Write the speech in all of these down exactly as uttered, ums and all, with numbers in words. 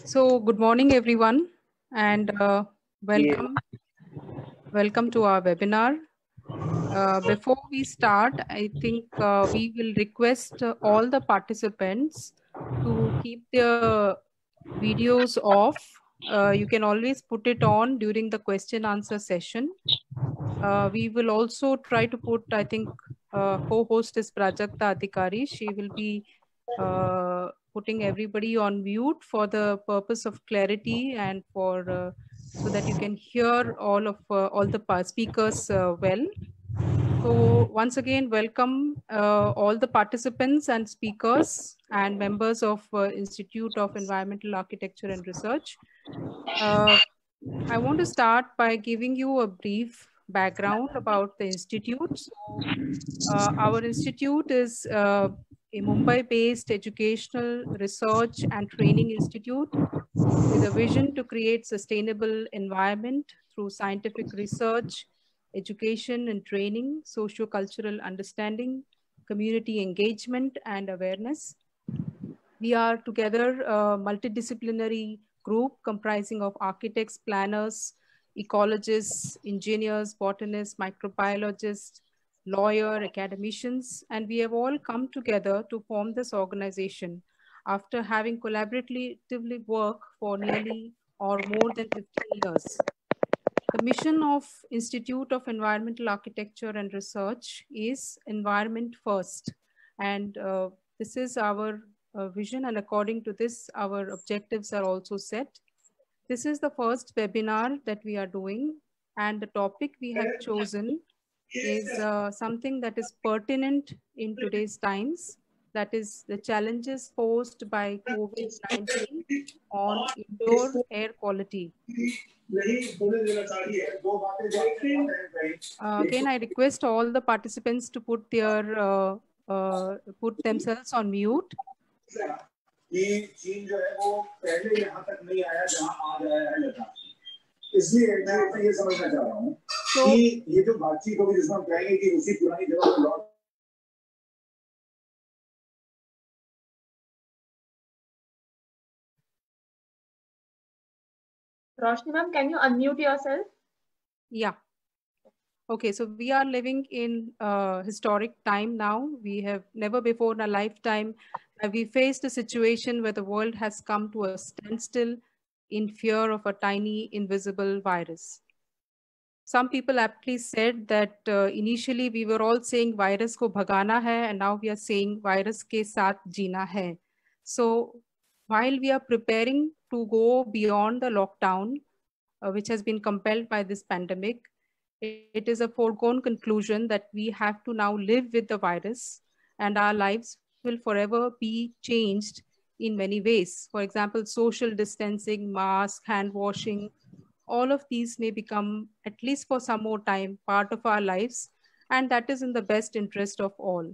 So good morning, everyone, and uh, welcome. Welcome to our webinar. Uh, before we start, I think uh, we will request uh, all the participants to keep their videos off. Uh, you can always put it on during the question answer session. Uh, we will also try to put, I think, uh, co-host is Prajakta Adhikari. She will be uh, putting everybody on mute for the purpose of clarity and for uh, so that you can hear all of uh, all the speakers uh, well. So once again, welcome uh, all the participants and speakers and members of uh, Institute of Environmental Architecture and Research. Uh, I want to start by giving you a brief background about the institute. So, uh, our institute is uh, a Mumbai-based educational research and training institute with a vision to create sustainable environment through scientific research, education and training, socio-cultural understanding, community engagement and awareness. We are together a multidisciplinary group comprising of architects, planners, ecologists, engineers, botanists, microbiologists, lawyer, academicians, and we have all come together to form this organization after having collaboratively worked for nearly or more than fifteen years. The mission of Institute of Environmental Architecture and Research is environment first. And uh, this is our uh, vision, and according to this, our objectives are also set. This is the first webinar that we are doing, and the topic we have chosen is uh, something that is pertinent in today's times, that is the challenges posed by COVID nineteen on indoor air quality. Uh, again, I request all the participants to put their uh, uh, put themselves on mute. इसलिए मैं ये समझना चाह रहा हूँ कि ये जो बातचीत होगी जिसमें हम कहेंगे कि उसी पुरानी जगह पर लौट Roshni ma'am, can you unmute yourself? Yeah. Okay, so we are living in uh, historic time now. We have never before in a lifetime have we faced a situation where the world has come to a standstill in fear of a tiny invisible virus. Some people aptly said that uh, initially we were all saying virus ko bhagana hai, and now we are saying virus ke saath jeena hai. So while we are preparing to go beyond the lockdown, uh, which has been compelled by this pandemic, it is a foregone conclusion that we have to now live with the virus, and our lives will forever be changed in many ways. For example, social distancing, mask, hand washing, all of these may become, at least for some more time, part of our lives, and that is in the best interest of all.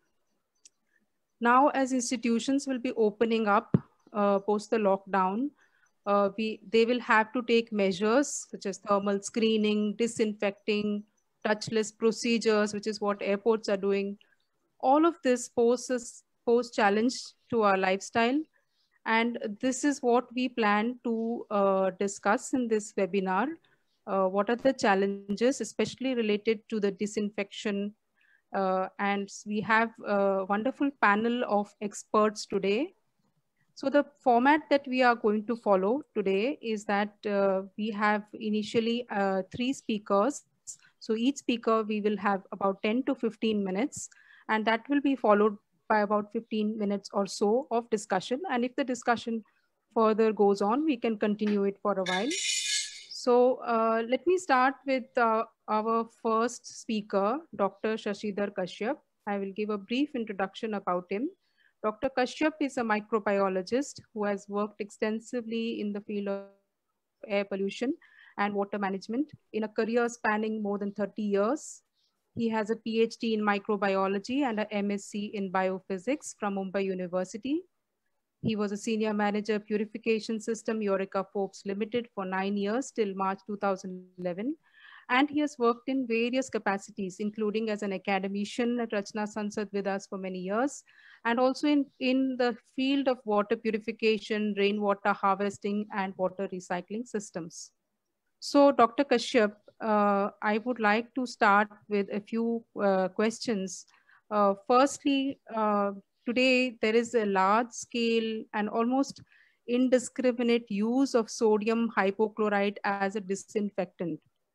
Now, as institutions will be opening up uh, post the lockdown, uh, we, they will have to take measures such as thermal screening, disinfecting, touchless procedures, which is what airports are doing. All of this poses pose challenge to our lifestyle. And this is what we plan to uh, discuss in this webinar. Uh, what are the challenges, especially related to the disinfection? Uh, and we have a wonderful panel of experts today. So the format that we are going to follow today is that uh, we have initially uh, three speakers. So each speaker, we will have about ten to fifteen minutes, and that will be followed by about fifteen minutes or so of discussion. And if the discussion further goes on, we can continue it for a while. So uh, let me start with uh, our first speaker, Doctor Shashidhar Kashyap. I will give a brief introduction about him. Doctor Kashyap is a microbiologist who has worked extensively in the field of air pollution and water management in a career spanning more than thirty years. He has a PhD in microbiology and a M S c in biophysics from Mumbai University. He was a senior manager purification system Eureka Forbes Limited for nine years till March two thousand eleven. And he has worked in various capacities, including as an academician at Rachna Sansad with us for many years, and also in, in the field of water purification, rainwater harvesting, and water recycling systems. So, Doctor Kashyap, uh, I would like to start with a few uh, questions. Uh, firstly, uh, today there is a large scale and almost indiscriminate use of sodium hypochlorite as a disinfectant.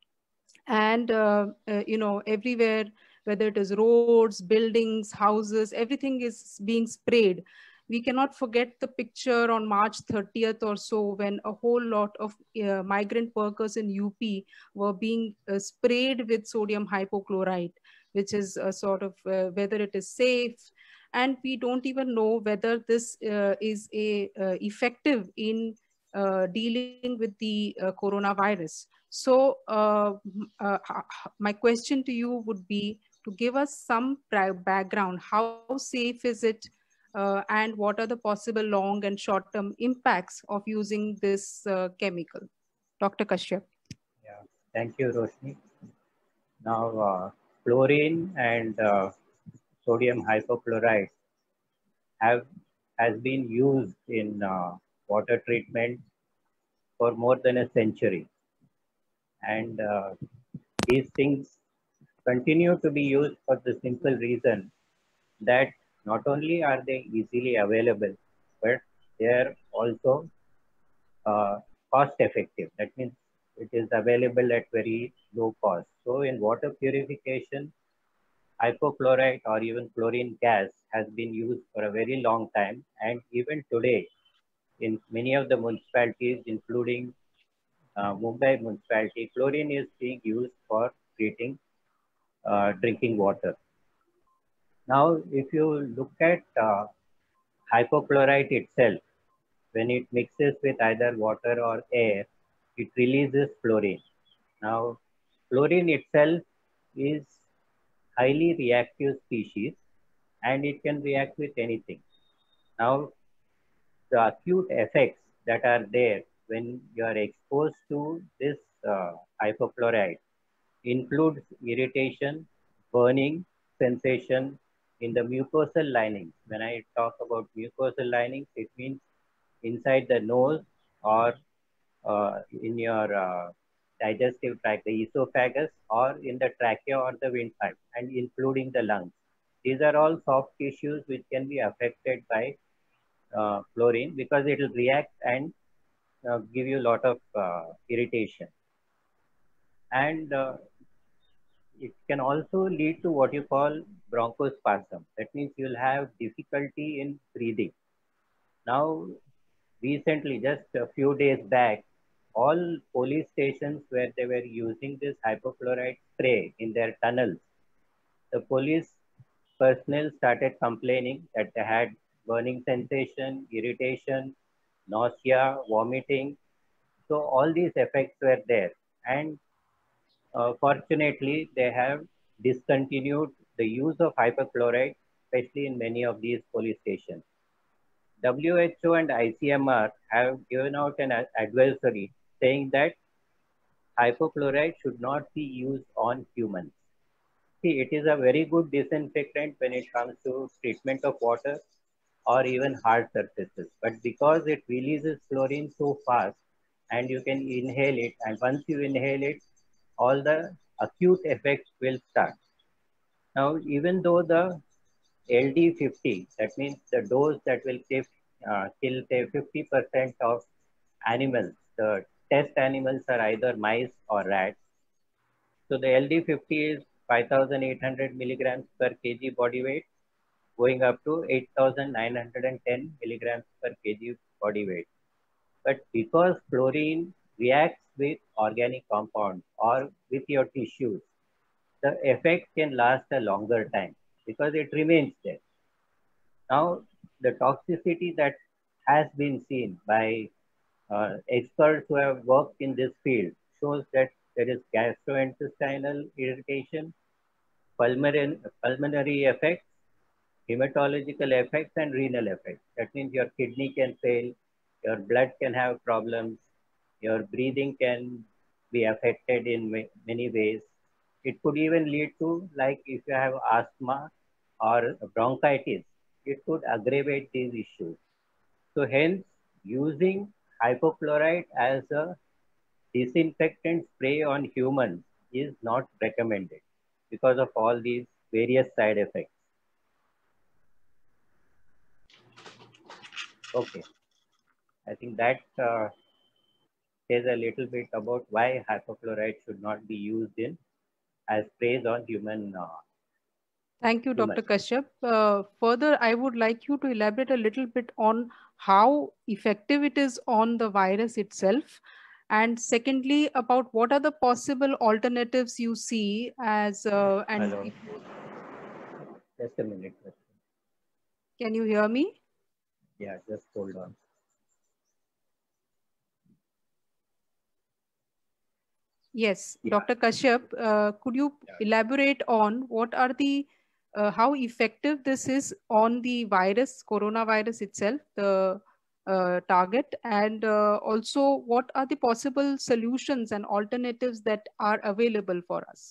And, uh, uh, you know, everywhere, whether it is roads, buildings, houses, everything is being sprayed. We cannot forget the picture on March thirtieth or so when a whole lot of uh, migrant workers in U P were being uh, sprayed with sodium hypochlorite, which is a sort of uh, whether it is safe. And we don't even know whether this uh, is a uh, effective in uh, dealing with the uh, coronavirus. So uh, uh, my question to you would be to give us some background. How safe is it? Uh, and what are the possible long and short-term impacts of using this uh, chemical? Doctor Kashyap. Yeah, thank you, Roshni. Now, uh, chlorine and uh, sodium hypochlorite have has been used in uh, water treatment for more than a century, and uh, these things continue to be used for the simple reason that not only are they easily available, but they are also uh, cost effective. That means it is available at very low cost. So in water purification, hypochlorite or even chlorine gas has been used for a very long time. And even today, in many of the municipalities, including uh, Mumbai municipality, chlorine is being used for treating uh, drinking water. Now, if you look at uh, hypochlorite itself, when it mixes with either water or air, it releases chlorine. Now, chlorine itself is highly reactive species and it can react with anything. Now, the acute effects that are there when you are exposed to this uh, hypochlorite includes irritation, burning, sensation in the mucosal linings. When I talk about mucosal linings, it means inside the nose or uh, in your uh, digestive tract, the esophagus, or in the trachea or the windpipe, and including the lungs. These are all soft tissues which can be affected by uh, chlorine because it will react and uh, give you a lot of uh, irritation. And uh, it can also lead to what you call bronchospasm. That means you'll have difficulty in breathing. Now, recently, just a few days back, all police stations where they were using this hypochlorite spray in their tunnels, the police personnel started complaining that they had burning sensation, irritation, nausea, vomiting. So all these effects were there. And uh, fortunately, they have discontinued the use of hypochlorite, especially in many of these police stations. W H O and I C M R have given out an advisory saying that hypochlorite should not be used on humans. See, it is a very good disinfectant when it comes to treatment of water or even hard surfaces. But because it releases chlorine so fast and you can inhale it, and once you inhale it, all the acute effects will start. Now, even though the L D fifty, that means the dose that will kill, uh, kill say fifty percent of animals, the test animals are either mice or rats. So the L D fifty is five thousand eight hundred milligrams per kg body weight, going up to eight thousand nine hundred ten milligrams per kg body weight. But because chlorine reacts with organic compounds or with your tissues, the effect can last a longer time because it remains there. Now, the toxicity that has been seen by uh, experts who have worked in this field shows that there is gastrointestinal irritation, pulmonary, pulmonary effects, hematological effects, and renal effects. That means your kidney can fail, your blood can have problems, your breathing can be affected in many ways. It could even lead to, like if you have asthma or bronchitis, it could aggravate these issues. So hence, using hypochlorite as a disinfectant spray on humans is not recommended because of all these various side effects. Okay, I think that uh, says a little bit about why hypochlorite should not be used in as sprays on human. Uh, Thank you, human. Doctor Kashyap. Uh, further, I would like you to elaborate a little bit on how effective it is on the virus itself. And secondly, about what are the possible alternatives you see as, uh, and Hello. if you... Just a minute. Can you hear me? Yeah, just hold on. Yes, Yeah. Doctor Kashyap, uh, could you yeah. elaborate on what are the, uh, how effective this is on the virus, coronavirus itself, the uh, target, and uh, also what are the possible solutions and alternatives that are available for us?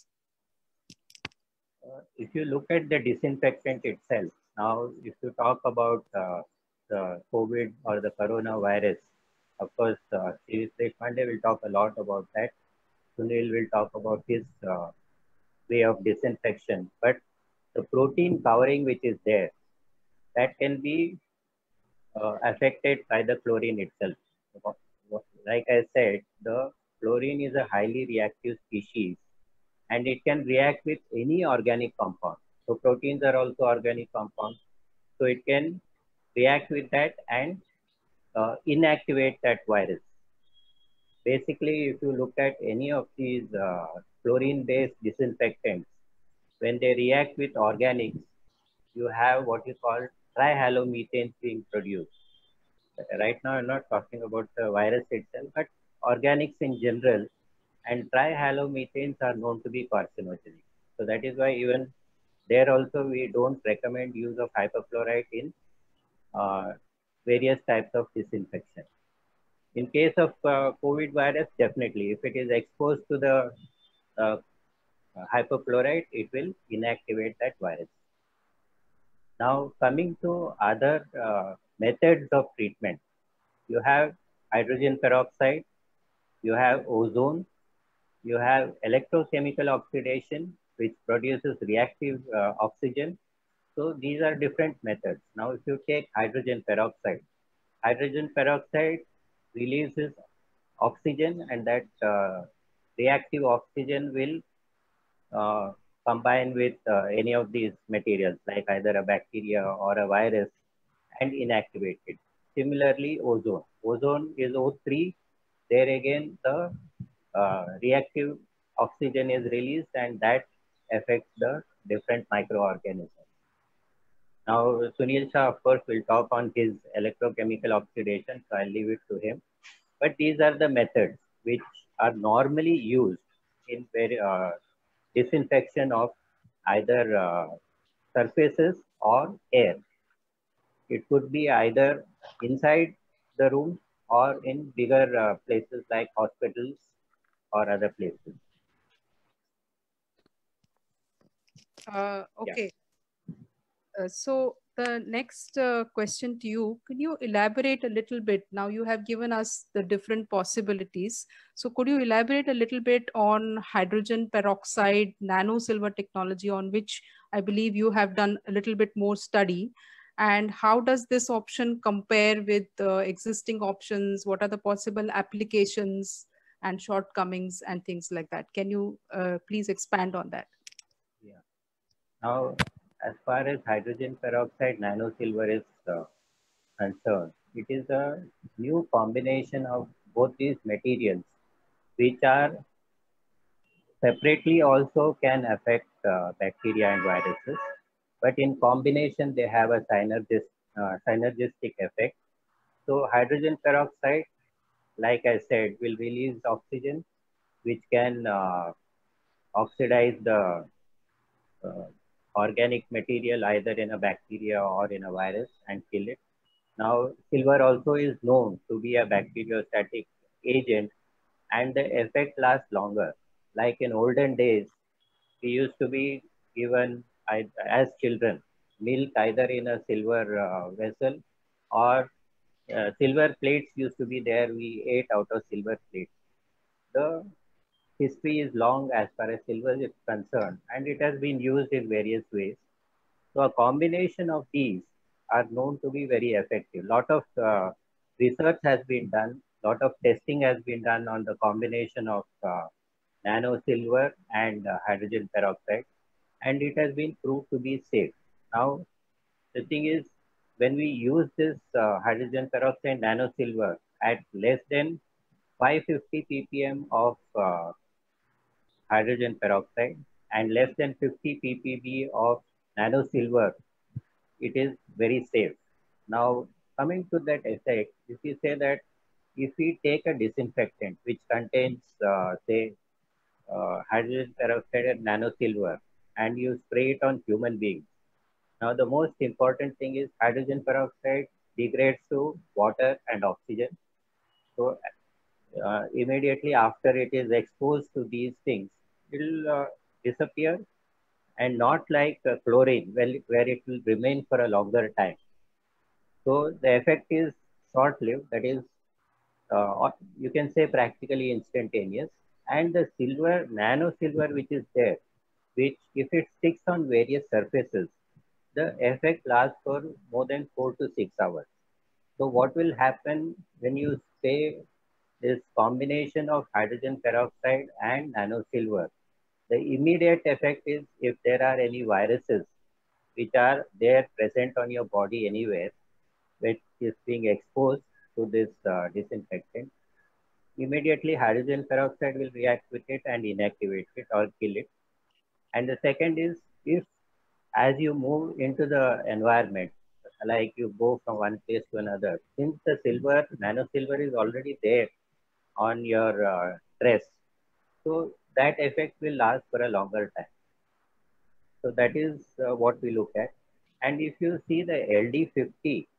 Uh, if you look at the disinfectant itself, now if you talk about uh, the COVID or the coronavirus, of course, uh, Sri Deshpande will talk a lot about that. Sunil will talk about his uh, way of disinfection. But the protein covering which is there, that can be uh, affected by the chlorine itself. Like I said, the chlorine is a highly reactive species and it can react with any organic compound. So proteins are also organic compounds. So it can react with that and uh, inactivate that virus. Basically, if you look at any of these uh, chlorine-based disinfectants, when they react with organics, you have what you call trihalomethanes being produced. Right now, I'm not talking about the virus itself, but organics in general, and trihalomethanes are known to be carcinogenic. So that is why even there also we don't recommend use of hypochlorite in uh, various types of disinfection. In case of uh, COVID virus, definitely, if it is exposed to the uh, hypochlorite, it will inactivate that virus. Now, coming to other uh, methods of treatment, you have hydrogen peroxide, you have ozone, you have electrochemical oxidation, which produces reactive uh, oxygen. So these are different methods. Now, if you take hydrogen peroxide, hydrogen peroxide releases oxygen, and that uh, reactive oxygen will uh, combine with uh, any of these materials, like either a bacteria or a virus, and inactivate it. Similarly, ozone. Ozone is O three. There again, the uh, reactive oxygen is released, and that affects the different microorganisms. Now, Sunil Shah, of course, will talk on his electrochemical oxidation, so I'll leave it to him. But these are the methods which are normally used in very, uh, disinfection of either uh, surfaces or air. It could be either inside the room or in bigger uh, places like hospitals or other places. Uh, okay. Yeah. Uh, so the next uh, question to you, can you elaborate a little bit? Now you have given us the different possibilities. So could you elaborate a little bit on hydrogen peroxide nano silver technology, on which I believe you have done a little bit more study? And how does this option compare with uh, existing options? What are the possible applications and shortcomings and things like that? Can you uh, please expand on that? Yeah. Now, as far as hydrogen peroxide nano silver is uh, concerned, it is a new combination of both these materials, which are separately also can affect uh, bacteria and viruses, but in combination they have a synergist, uh, synergistic effect. So hydrogen peroxide, like I said, will release oxygen, which can uh, oxidize the uh, organic material either in a bacteria or in a virus and kill it. Now, silver also is known to be a bacteriostatic agent, and the effect lasts longer. Like in olden days, we used to be given as children milk either in a silver uh, vessel or uh, silver plates used to be there. We ate out of silver plates. The history is long as far as silver is concerned, and it has been used in various ways. So a combination of these are known to be very effective. Lot of uh, research has been done. Lot of testing has been done on the combination of uh, nano silver and uh, hydrogen peroxide, and it has been proved to be safe. Now, the thing is, when we use this uh, hydrogen peroxide nano silver at less than five hundred fifty p p m of uh, hydrogen peroxide and less than fifty p p b of nano silver, it is very safe. Now, coming to that effect, if you say that if we take a disinfectant which contains, uh, say, uh, hydrogen peroxide and nano silver, and you spray it on human beings. Now, the most important thing is hydrogen peroxide degrades to water and oxygen. So, uh, immediately after it is exposed to these things, it will uh, disappear, and not like uh, chlorine, well, where it will remain for a longer time. So the effect is short-lived, that is, uh, you can say practically instantaneous. And the silver, nano silver which is there, which if it sticks on various surfaces, the effect lasts for more than four to six hours. So what will happen when you say this combination of hydrogen peroxide and nano silver? The immediate effect is if there are any viruses which are there present on your body anywhere, which is being exposed to this uh, disinfectant, immediately hydrogen peroxide will react with it and inactivate it or kill it. And the second is, if as you move into the environment, like you go from one place to another, since the silver, nano silver is already there on your uh, dress, so that effect will last for a longer time. So that is uh, what we look at. And if you see the L D fifty,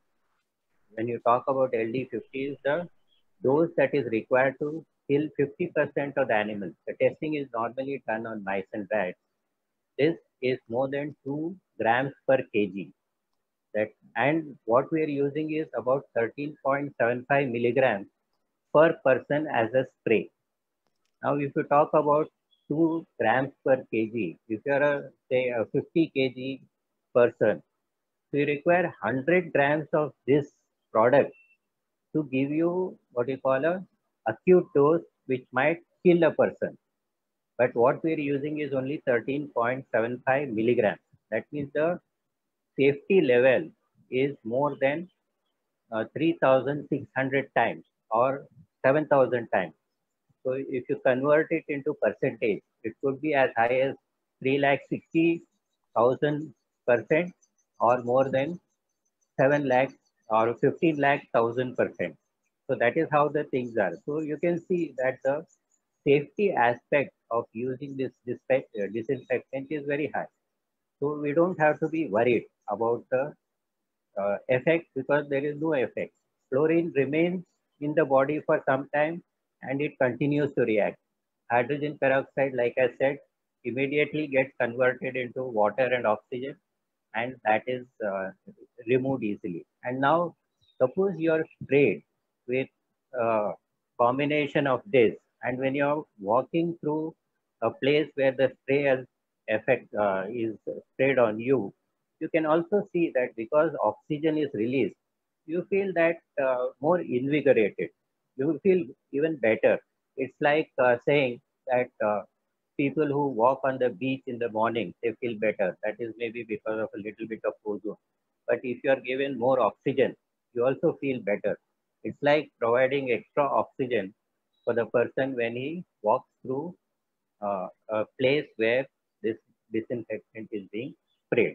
when you talk about L D fifty, is the dose that is required to kill fifty percent of the animals. The testing is normally done on mice and rats. This is more than two grams per kg. That, and what we are using is about thirteen point seven five milligrams per person as a spray. Now, if you talk about two grams per kg, if you are a, say a fifty kg person, so you require one hundred grams of this product to give you what you call a acute dose, which might kill a person. But what we are using is only thirteen point seven five milligrams. That means the safety level is more than uh, three thousand six hundred times or seven thousand times. So if you convert it into percentage, it could be as high as three lakh sixty thousand percent or more than seven lakh or fifteen lakh thousand percent. So that is how the things are. So you can see that the safety aspect of using this disinfectant is very high. So we don't have to be worried about the uh, effect, because there is no effect. Fluorine remains in the body for some time and it continues to react. Hydrogen peroxide, like I said, immediately gets converted into water and oxygen, and that is uh, removed easily. And now suppose you are sprayed with a combination of this, and when you are walking through a place where the spray has effect uh, is sprayed on you, you can also see that because oxygen is released, you feel that uh, more invigorated. You will feel even better. It's like uh, saying that uh, people who walk on the beach in the morning, they feel better. That is maybe because of a little bit of ozone. But if you are given more oxygen, you also feel better. It's like providing extra oxygen for the person when he walks through uh, a place where this disinfectant is being sprayed.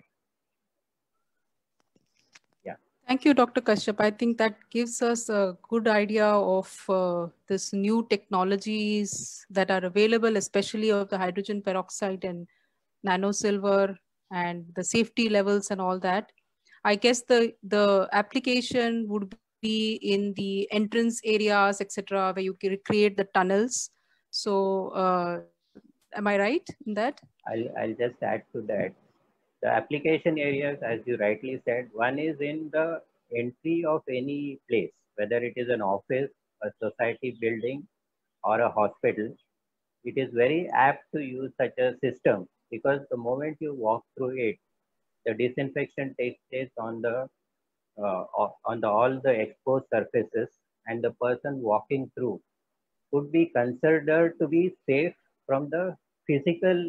Yeah. Thank you, Doctor Kashyap. I think that gives us a good idea of uh, this new technologies that are available, especially of the hydrogen peroxide and nano silver and the safety levels and all that. I guess the, the application would be in the entrance areas, et cetera, where you can create the tunnels. So, uh, am I right in that? I'll, I'll just add to that. The application areas, as you rightly said, one is in the entry of any place, whether it is an office, a society building, or a hospital. It is very apt to use such a system because the moment you walk through it, the disinfection takes place on the uh, on the all the exposed surfaces, and the person walking through could be considered to be safe from the physical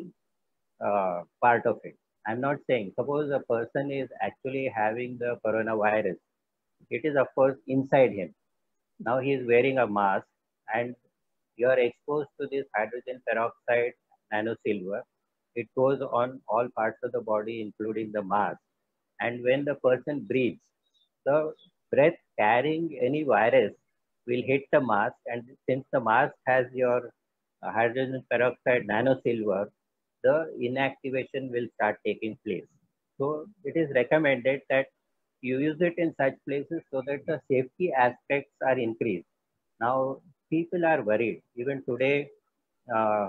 uh, part of it. I'm not saying, suppose a person is actually having the coronavirus, it is of course inside him. Now he is wearing a mask and you are exposed to this hydrogen peroxide nanosilver. It goes on all parts of the body, including the mask. And when the person breathes, the breath carrying any virus will hit the mask. And since the mask has your uh, hydrogen peroxide nanosilver, the inactivation will start taking place. So it is recommended that you use it in such places so that the safety aspects are increased. Now, people are worried. Even today, uh,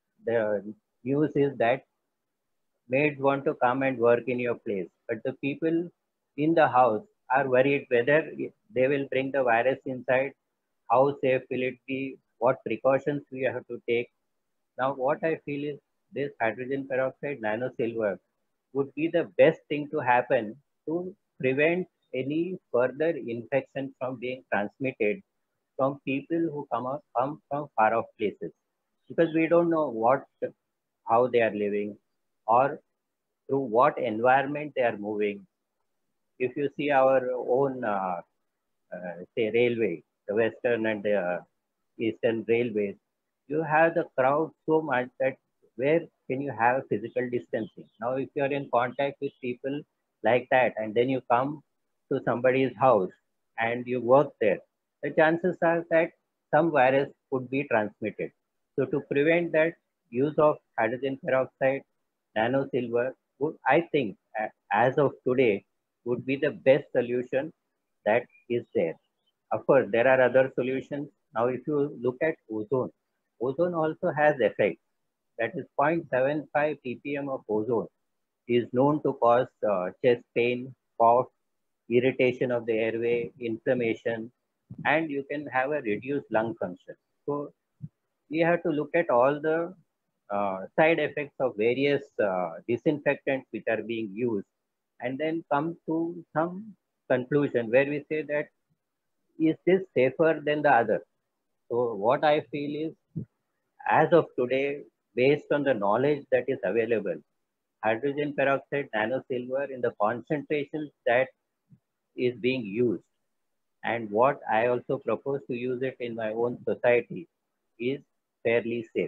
the news is that maids want to come and work in your place, but the people in the house are worried whether they will bring the virus inside, how safe will it be, what precautions we have to take. Now, what I feel is this hydrogen peroxide nanosilver would be the best thing to happen to prevent any further infection from being transmitted from people who come, up, come from far off places. Because we don't know what, how they are living or through what environment they are moving. If you see our own, uh, uh, say, railway, the Western and the uh, Eastern railways, you have the crowd so much that where can you have physical distancing? Now, if you are in contact with people like that, and then you come to somebody's house and you work there, the chances are that some virus could be transmitted. So to prevent that, use of hydrogen peroxide nanosilver would, I think, as of today, would be the best solution that is there. Of course, there are other solutions. Now, if you look at ozone, ozone also has effects. That is zero point seven five ppm of ozone is known to cause uh, chest pain, cough, irritation of the airway, inflammation, and you can have a reduced lung function. So we have to look at all the uh, side effects of various uh, disinfectants which are being used and then come to some conclusion where we say that is this safer than the other? So what I feel is, as of today, based on the knowledge that is available, hydrogen peroxide nanosilver in the concentrations that is being used, and what I also propose to use it in my own society is fairly safe.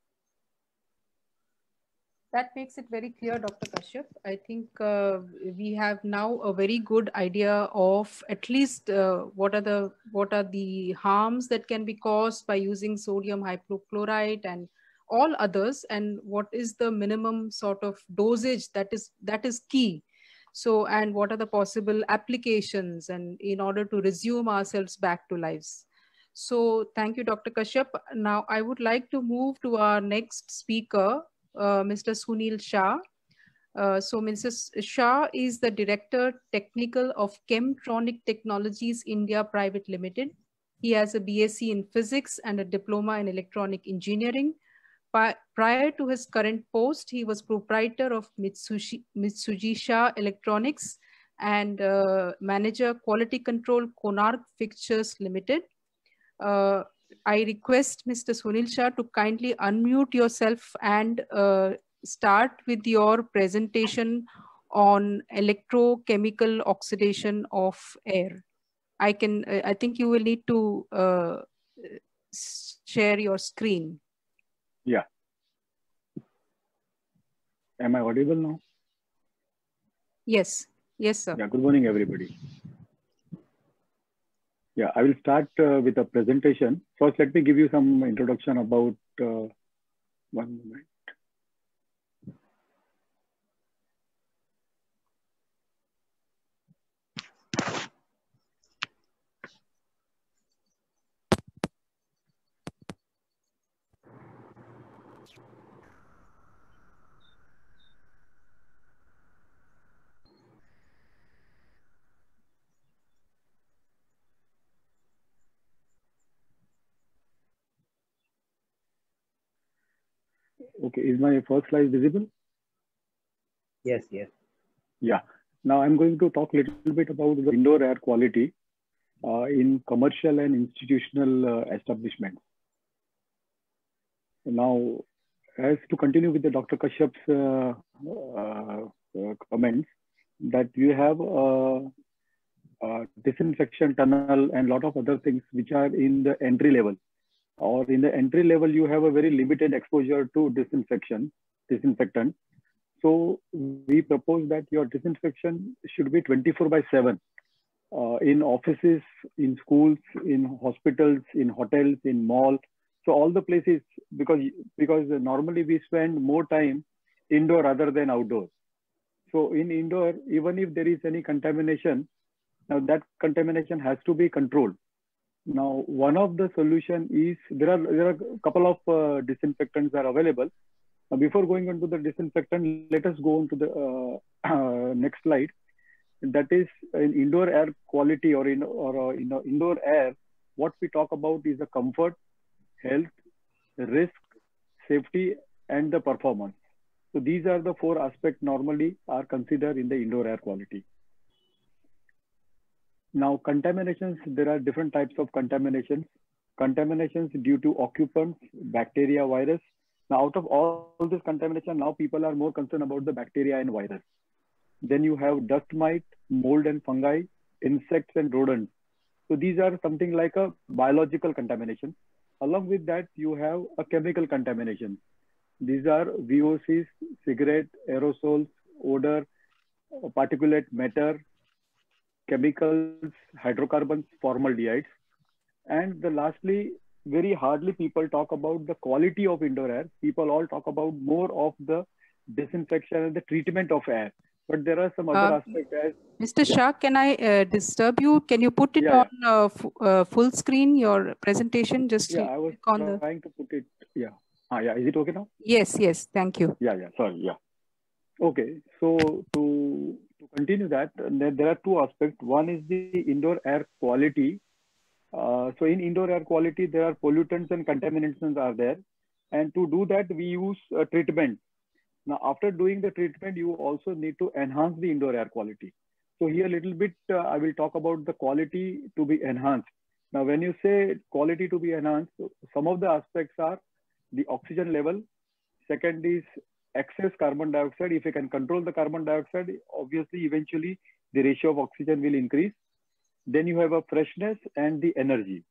That makes it very clear, Doctor Kashyap. I think uh, we have now a very good idea of at least uh, what are the what are the harms that can be caused by using sodium hypochlorite and all others, and what is the minimum sort of dosage that is that is key. So, and what are the possible applications, and in order to resume ourselves back to lives. So, thank you, Doctor Kashyap. Now, I would like to move to our next speaker. Uh, Mister Sunil Shah. Uh, so Missus Shah is the Director Technical of Chemtronic Technologies India Private Limited. He has a B S c in Physics and a Diploma in Electronic Engineering. Pri prior to his current post, he was proprietor of Mitsushi, Mitsubishi Electronics and uh, Manager Quality Control Konark Fixtures Limited. Uh, I request Mister Sunil Shah to kindly unmute yourself and uh, start with your presentation on electrochemical oxidation of air. I can, uh, I think you will need to uh, share your screen. Yeah. Am I audible now? Yes. Yes, sir. Yeah. Good morning, everybody. Yeah, I will start uh, with a presentation. First, let me give you some introduction about uh, one moment. Okay, is my first slide visible? Yes, yes. Yeah. Now I'm going to talk a little bit about the indoor air quality uh, in commercial and institutional uh, establishments. Now, as to continue with the Doctor Kashyap's uh, uh, uh, comments, that you have a, a disinfection tunnel and a lot of other things which are in the entry level. Or in the entry level, you have a very limited exposure to disinfection, disinfectant. So we propose that your disinfection should be twenty-four by seven uh, in offices, in schools, in hospitals, in hotels, in malls. So all the places, because, because normally we spend more time indoor rather than outdoor. So in indoor, even if there is any contamination, now that contamination has to be controlled. Now, one of the solution is, there are, there are a couple of uh, disinfectants are available. Now, before going into the disinfectant, let us go on to the uh, uh, next slide. That is in indoor air quality or in or uh, in uh, indoor air. What we talk about is the comfort, health, risk, safety, and the performance. So these are the four aspects normally are considered in the indoor air quality. Now, contaminations, there are different types of contaminations. Contaminations due to occupants, bacteria, virus. Now, out of all this contamination, now people are more concerned about the bacteria and virus. Then you have dust mite, mold and fungi, insects and rodents. So these are something like a biological contamination. Along with that, you have a chemical contamination. These are V O Cs, cigarette, aerosols, odor, particulate matter, chemicals, hydrocarbons, formaldehydes. And the lastly, very hardly people talk about the quality of indoor air. People all talk about more of the disinfection and the treatment of air. But there are some other uh, aspects. As, Mister Yeah. Shah, can I uh, disturb you? Can you put it yeah, on yeah. Uh, f uh, full screen, your presentation? Just yeah, I was on trying the... to put it. Yeah. Ah, yeah. Is it okay now? Yes, yes. Thank you. Yeah, yeah. Sorry. Yeah. Okay. So to, to continue that, there are two aspects. One is the indoor air quality. Uh, so in indoor air quality, there are pollutants and contaminants are there. And to do that, we use a treatment. Now, after doing the treatment, you also need to enhance the indoor air quality. So here a little bit, uh, I will talk about the quality to be enhanced. Now, when you say quality to be enhanced, some of the aspects are the oxygen level. Second is excess carbon dioxide. If you can control the carbon dioxide, obviously, eventually the ratio of oxygen will increase. Then you have a freshness and the energy.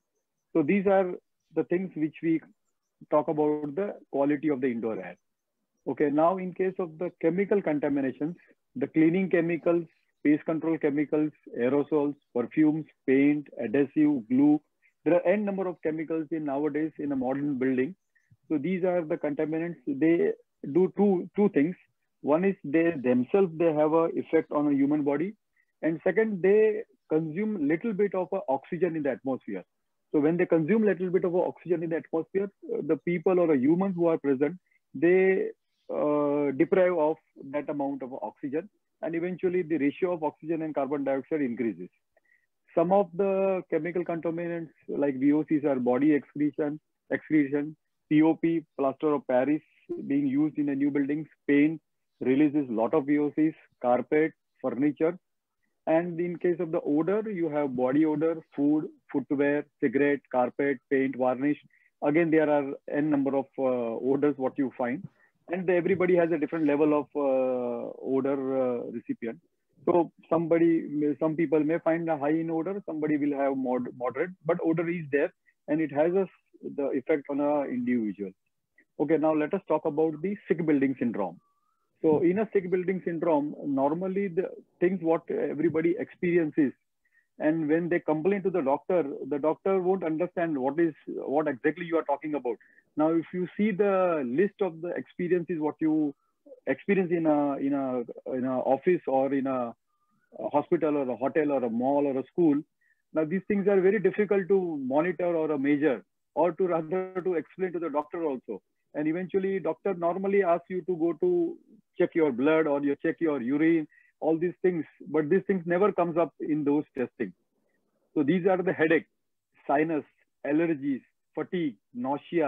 So these are the things which we talk about the quality of the indoor air. Okay, now in case of the chemical contaminations, the cleaning chemicals, pest control chemicals, aerosols, perfumes, paint, adhesive, glue, there are n number of chemicals in nowadays in a modern building. So these are the contaminants. They do two, two things. One is they themselves, they have an effect on a human body. And second, they consume little bit of uh, oxygen in the atmosphere. So when they consume little bit of uh, oxygen in the atmosphere, uh, the people or the humans who are present, they uh, deprive of that amount of oxygen, and eventually the ratio of oxygen and carbon dioxide increases. Some of the chemical contaminants like V O Cs are body excretion, excretion, P O P, plaster of Paris being used in a new buildings, paint releases lot of V O Cs, carpet, furniture. And in case of the odor, you have body odor, food, footwear, cigarette, carpet, paint, varnish. Again, there are n number of uh, odors what you find. And everybody has a different level of uh, odor uh, recipient. So somebody, some people may find a high in odor, somebody will have mod moderate, but odor is there and it has a, the effect on an individual. Okay, now let us talk about the sick building syndrome. So in a sick building syndrome, normally the things what everybody experiences, and when they complain to the doctor, the doctor won't understand what is what exactly you are talking about. Now, if you see the list of the experiences what you experience in a in a in a office or in a, a hospital or a hotel or a mall or a school, now these things are very difficult to monitor or a measure, or to rather to explain to the doctor also. And eventually, doctor normally asks you to go to check your blood or you check your urine, all these things, but these things never comes up in those testing. So these are the headache, sinus, allergies, fatigue, nausea,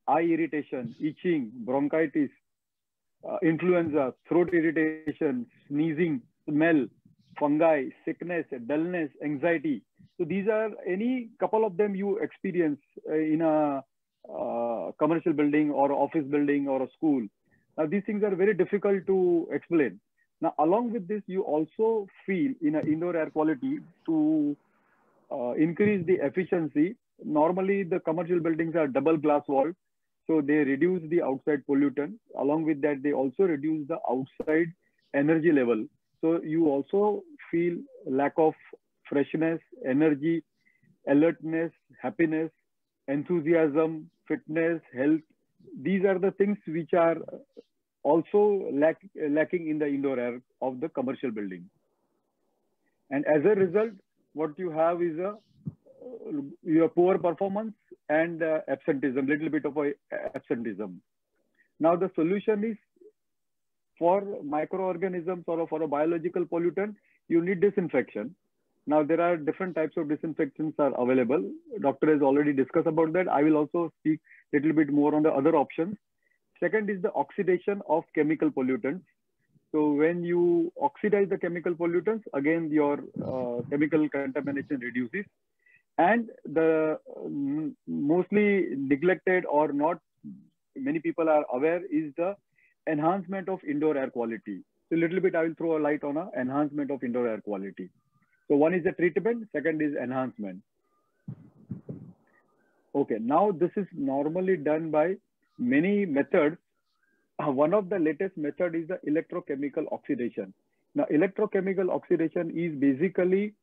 eye irritation, itching, bronchitis, uh, influenza, throat irritation, sneezing, smell, fungi, sickness, dullness, anxiety. So these are any couple of them you experience uh, in a uh, commercial building or office building or a school. Now these things are very difficult to explain. Now along with this, you also feel in an indoor air quality to uh, increase the efficiency. Normally the commercial buildings are double glass walled, so they reduce the outside pollutant. Along with that, they also reduce the outside energy level. So you also feel lack of freshness, energy, alertness, happiness, enthusiasm, fitness, health. These are the things which are also lack, lacking in the indoor air of the commercial building. And as a result, what you have is a your poor performance and uh, absenteeism, little bit of a absenteeism. Now the solution is, for microorganisms or for a biological pollutant, you need disinfection. Now there are different types of disinfectants are available. Doctor has already discussed about that. I will also speak a little bit more on the other options. Second is the oxidation of chemical pollutants. So when you oxidize the chemical pollutants, again, your uh, chemical contamination reduces. And the um, mostly neglected or not many people are aware is the enhancement of indoor air quality. So a little bit I will throw a light on a enhancement of indoor air quality. So one is the treatment, second is enhancement. Okay, now this is normally done by many methods. Uh, one of the latest method is the electrochemical oxidation. Now electrochemical oxidation is basically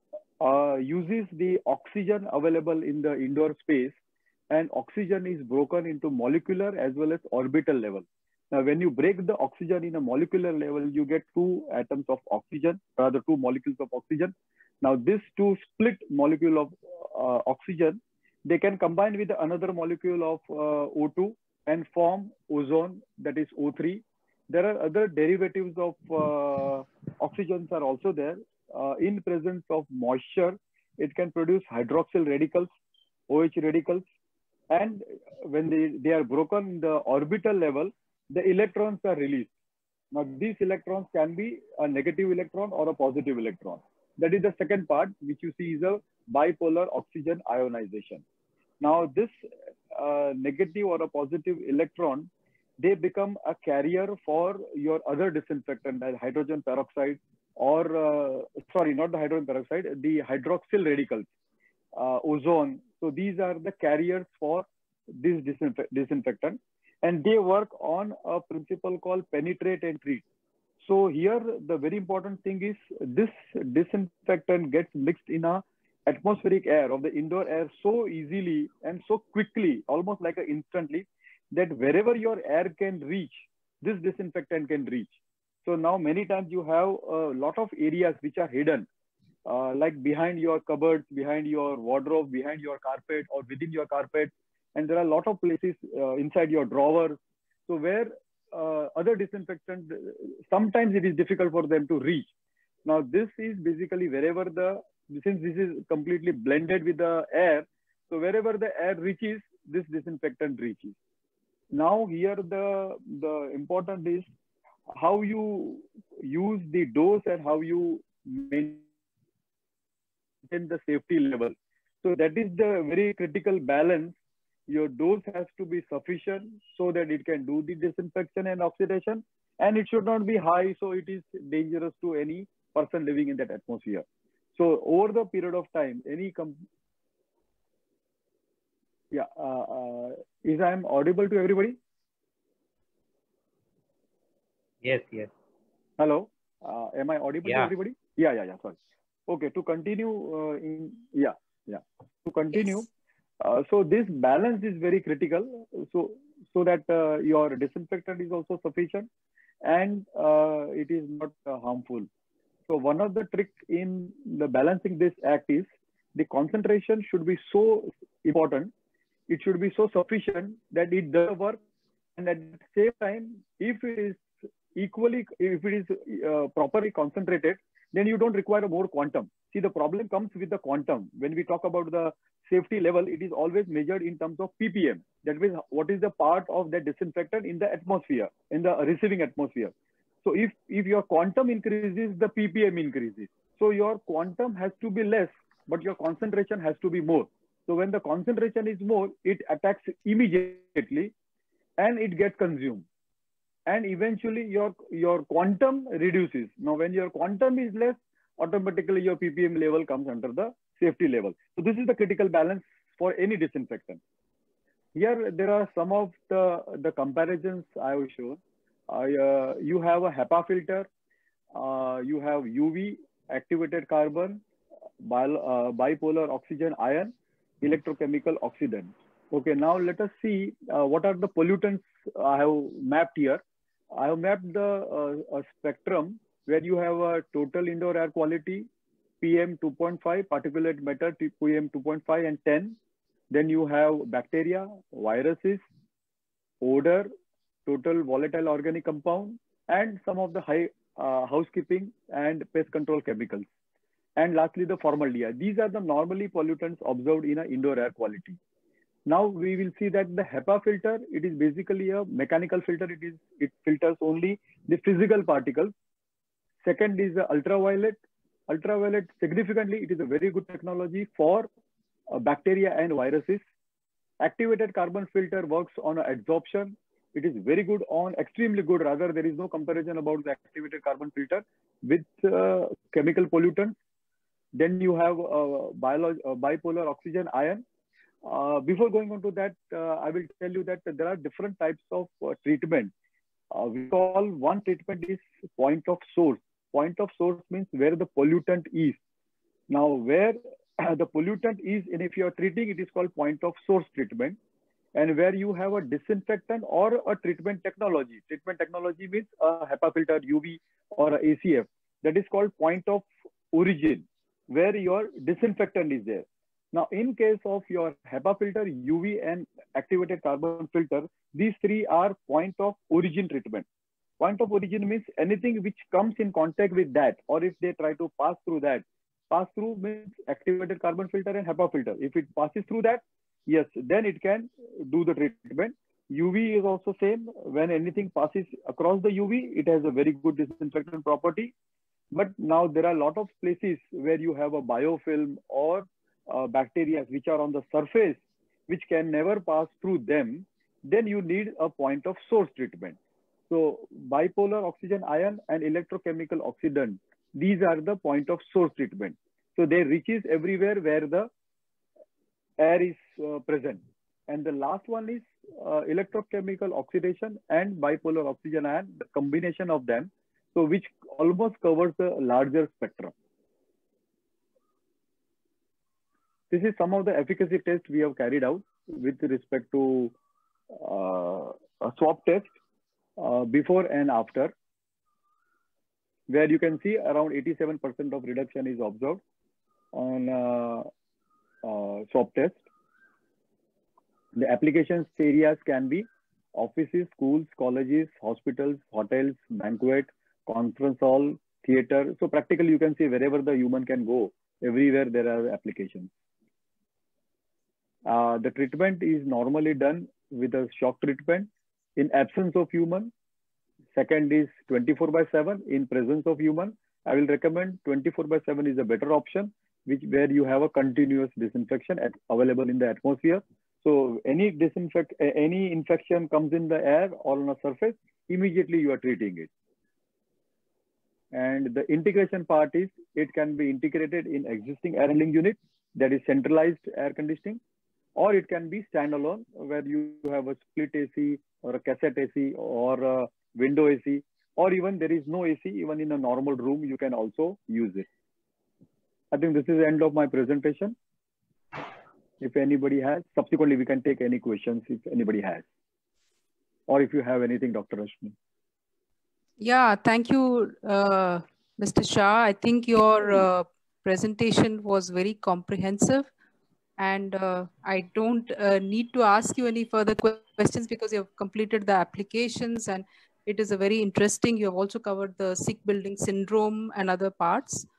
uh, uses the oxygen available in the indoor space, and oxygen is broken into molecular as well as orbital level. Now, when you break the oxygen in a molecular level, you get two atoms of oxygen, rather two molecules of oxygen. Now, these two split molecule of uh, oxygen, they can combine with another molecule of uh, O two and form ozone, that is O three. There are other derivatives of uh, oxygens are also there. Uh, in presence of moisture, it can produce hydroxyl radicals, O H radicals. And when they, they are broken in the orbital level, the electrons are released. Now, these electrons can be a negative electron or a positive electron. That is the second part, which you see is a bipolar oxygen ionization. Now, this uh, negative or a positive electron, they become a carrier for your other disinfectant, like hydrogen peroxide or, uh, sorry, not the hydrogen peroxide, the hydroxyl radicals, uh, ozone. So these are the carriers for this disinfe disinfectant. And they work on a principle called penetrate and treat. So here, the very important thing is this disinfectant gets mixed in a atmospheric air of the indoor air so easily and so quickly, almost like a instantly, that wherever your air can reach, this disinfectant can reach. So now many times you have a lot of areas which are hidden, uh, like behind your cupboards, behind your wardrobe, behind your carpet or within your carpet. And there are a lot of places uh, inside your drawers. So where uh, other disinfectant, sometimes it is difficult for them to reach. Now this is basically wherever the, since this is completely blended with the air, so wherever the air reaches, this disinfectant reaches. Now here the, the important is how you use the dose and how you maintain the safety level. So that is the very critical balance. Your dose has to be sufficient so that it can do the disinfection and oxidation, and it should not be high so it is dangerous to any person living in that atmosphere. So over the period of time, any com yeah, uh, uh, is I am audible to everybody? Yes, yes. Hello, uh, am I audible yeah. to everybody? Yeah, yeah, yeah. Sorry. Okay, to continue uh, in yeah, yeah. To continue. Yes. Uh, so this balance is very critical, so so that uh, your disinfectant is also sufficient and uh, it is not uh, harmful. So one of the tricks in the balancing this act is the concentration should be so important, it should be so sufficient that it does work, and at the same time, if it is equally, if it is uh, properly concentrated, then you don't require more quantum. See, the problem comes with the quantum. When we talk about the safety level, it is always measured in terms of P P M. That means what is the part of that disinfectant in the atmosphere, in the receiving atmosphere. So if, if your quantum increases, the P P M increases. So your quantum has to be less, but your concentration has to be more. So when the concentration is more, it attacks immediately and it gets consumed. And eventually your, your quantum reduces. Now, when your quantum is less, automatically your P P M level comes under the safety level. So this is the critical balance for any disinfectant. Here, there are some of the, the comparisons I will show. Uh, you have a HEPA filter, uh, you have U V, activated carbon, bi uh, bipolar oxygen ion, electrochemical oxidant. Okay, now let us see uh, what are the pollutants I have mapped here. I have mapped the uh, a spectrum where you have a total indoor air quality, P M two point five, particulate matter, P M two point five and ten. Then you have bacteria, viruses, odor, total volatile organic compound, and some of the high uh, housekeeping and pest control chemicals. And lastly, the formaldehyde. These are the normally pollutants observed in an indoor air quality. Now we will see that the HEPA filter, it is basically a mechanical filter. It is it filters only the physical particles. Second is the ultraviolet. Ultraviolet, significantly, it is a very good technology for uh, bacteria and viruses. Activated carbon filter works on adsorption. It is very good on, extremely good. Rather, there is no comparison about the activated carbon filter with uh, chemical pollutants. Then you have uh, biolo uh, bipolar oxygen ion. Uh, before going on to that, uh, I will tell you that there are different types of uh, treatment. Uh, we call one treatment is point of source. Point of source means where the pollutant is. Now, where uh, the pollutant is, and if you are treating, it is called point of source treatment. And where you have a disinfectant or a treatment technology. Treatment technology means a HEPA filter, U V, or a A C F. That is called point of origin, where your disinfectant is there. Now, in case of your HEPA filter, U V, and activated carbon filter, these three are point of origin treatment. Point of origin means anything which comes in contact with that, or if they try to pass through that. Pass through means activated carbon filter and HEPA filter. If it passes through that, yes, then it can do the treatment. U V is also same. When anything passes across the U V, it has a very good disinfectant property. But now there are a lot of places where you have a biofilm or uh, bacteria which are on the surface, which can never pass through them. Then you need a point of source treatment. So bipolar oxygen ion and electrochemical oxidant, these are the point of source treatment. So they reaches everywhere where the air is uh, present. And the last one is uh, electrochemical oxidation and bipolar oxygen ion, the combination of them, so which almost covers a larger spectrum. This is some of the efficacy tests we have carried out with respect to uh, a swab test uh, before and after, where you can see around eighty-seven percent of reduction is observed on uh, uh, swab test. The applications areas can be offices, schools, colleges, hospitals, hotels, banquet, conference hall, theater. So practically you can see wherever the human can go, everywhere there are applications. Uh, the treatment is normally done with a shock treatment in absence of human. Second is twenty-four by seven in presence of human. I will recommend twenty-four by seven is a better option, which where you have a continuous disinfection at, available in the atmosphere. So any disinfect, any infection comes in the air or on a surface, immediately you are treating it. And the integration part is, it can be integrated in existing air handling unit, that is centralized air conditioning, or it can be standalone where you have a split A C or a cassette A C or a window A C, or even there is no A C, even in a normal room, you can also use it. I think this is the end of my presentation. If anybody has, subsequently we can take any questions if anybody has, or if you have anything, Doctor Rashmi. Yeah, thank you, uh, Mister Shah. I think your uh, presentation was very comprehensive, and uh, I don't uh, need to ask you any further questions because you have completed the applications, and it is a very interesting. You have also covered the sick building syndrome and other parts.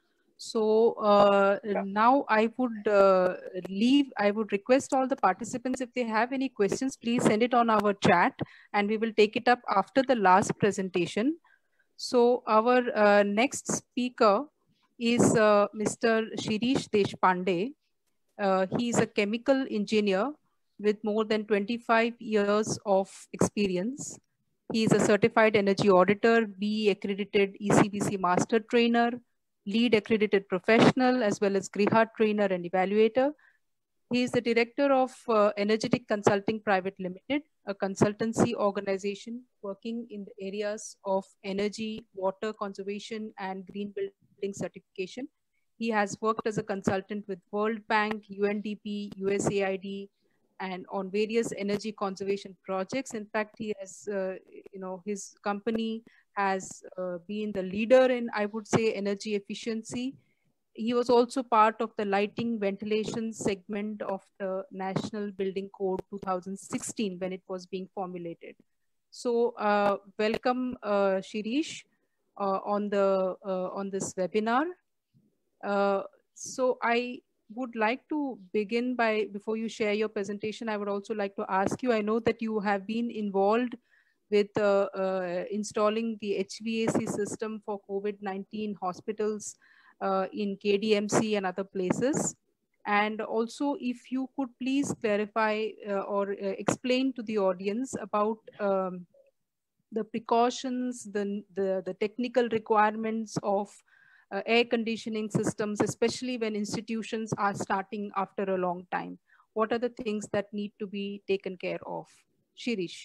So uh, Yeah. now I would uh, leave, I would request all the participants, if they have any questions, please send it on our chat and we will take it up after the last presentation. So our uh, next speaker is uh, Mister Shirish Deshpande. Uh, he is a chemical engineer with more than twenty-five years of experience. He is a certified energy auditor, B E accredited E C B C master trainer, lead accredited professional, as well as Griha trainer and evaluator. He is the director of uh, Energetic Consulting Private Limited, a consultancy organization working in the areas of energy, water conservation, and green building certification. He has worked as a consultant with World Bank, U N D P, U S A I D, and on various energy conservation projects. In fact, he has, uh, you know, his company has uh, been the leader in, I would say, energy efficiency. He was also part of the lighting ventilation segment of the National Building Code two thousand sixteen when it was being formulated. So uh, welcome, uh, Shirish, uh, on the uh, on this webinar. Uh, so I would like to begin by, before you share your presentation, I would also like to ask you, I know that you have been involved with uh, uh, installing the H V A C system for COVID nineteen hospitals uh, in K D M C and other places. And also, if you could please clarify uh, or uh, explain to the audience about um, the precautions, the, the, the technical requirements of uh, air conditioning systems, especially when institutions are starting after a long time. What are the things that need to be taken care of? Shirish.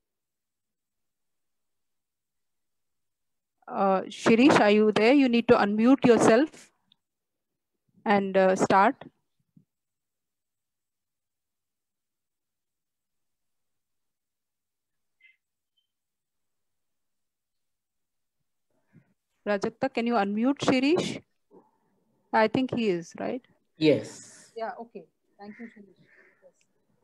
Uh, Shirish, are you there? You need to unmute yourself and uh, start. Prajakta, can you unmute Shirish? I think he is, right? Yes. Yeah, okay. Thank you, Shirish. Yes.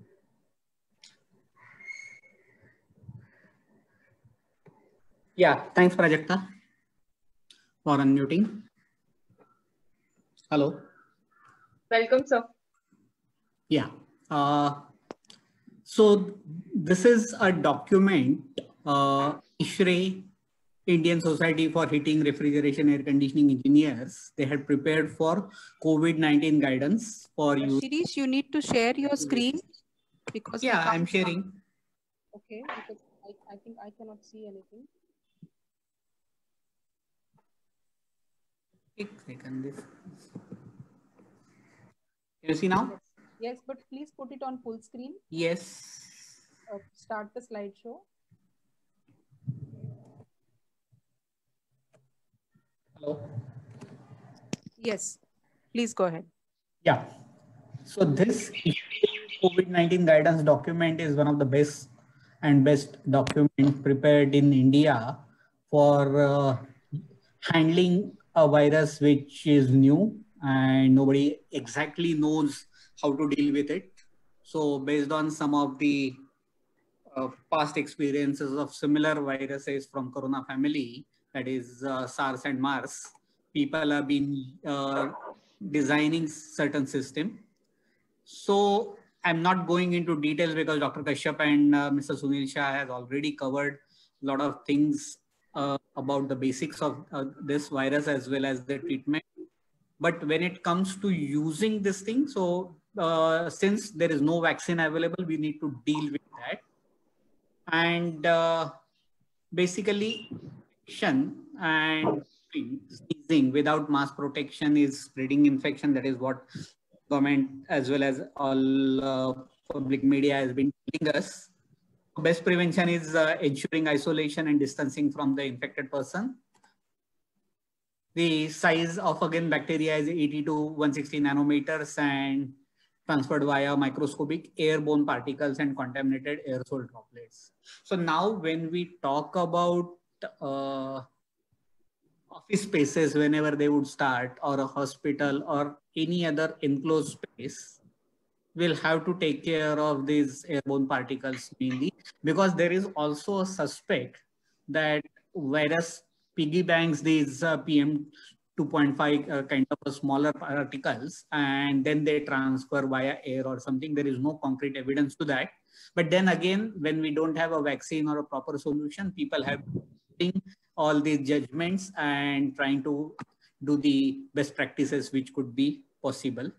Yeah, thanks, Prajakta, for unmuting. Hello. Welcome, sir. Yeah. Uh, so this is a document, uh, ISHRE, Indian Society for Heating, Refrigeration, Air Conditioning Engineers. They had prepared for COVID nineteen guidance for uh, you. Shirish, you need to share your screen because Yeah, we can't. I'm sharing. Okay, because I, I think I cannot see anything. Take second this. Can you see now? Yes, yes, but please put it on full screen. Yes. Uh, start the slideshow. Hello. Yes, please go ahead. Yeah. So this COVID nineteen guidance document is one of the best and best document prepared in India for uh, handling a virus which is new and nobody exactly knows how to deal with it. So based on some of the uh, past experiences of similar viruses from Corona family, that is uh, SARS and MERS, people have been uh, designing certain system. So I'm not going into details because Doctor Kashyap and uh, Mister Sunil Shah has already covered a lot of things uh, about the basics of uh, this virus as well as the treatment. But when it comes to using this thing, so uh, since there is no vaccine available, we need to deal with that. And uh, basically, and sneezing without mask protection is spreading infection. That is what government as well as all uh, public media has been telling us. Best prevention is uh, ensuring isolation and distancing from the infected person. The size of again bacteria is eighty to one hundred sixty nanometers and transferred via microscopic airborne particles and contaminated aerosol droplets. So now when we talk about uh, office spaces, whenever they would start, or a hospital or any other enclosed space, will have to take care of these airborne particles mainly, because there is also a suspect that virus piggy banks these uh, P M two point five uh, kind of a smaller particles, and then they transfer via air or something. There is no concrete evidence to that. But then again, when we don't have a vaccine or a proper solution, people have all these judgments and trying to do the best practices which could be possible.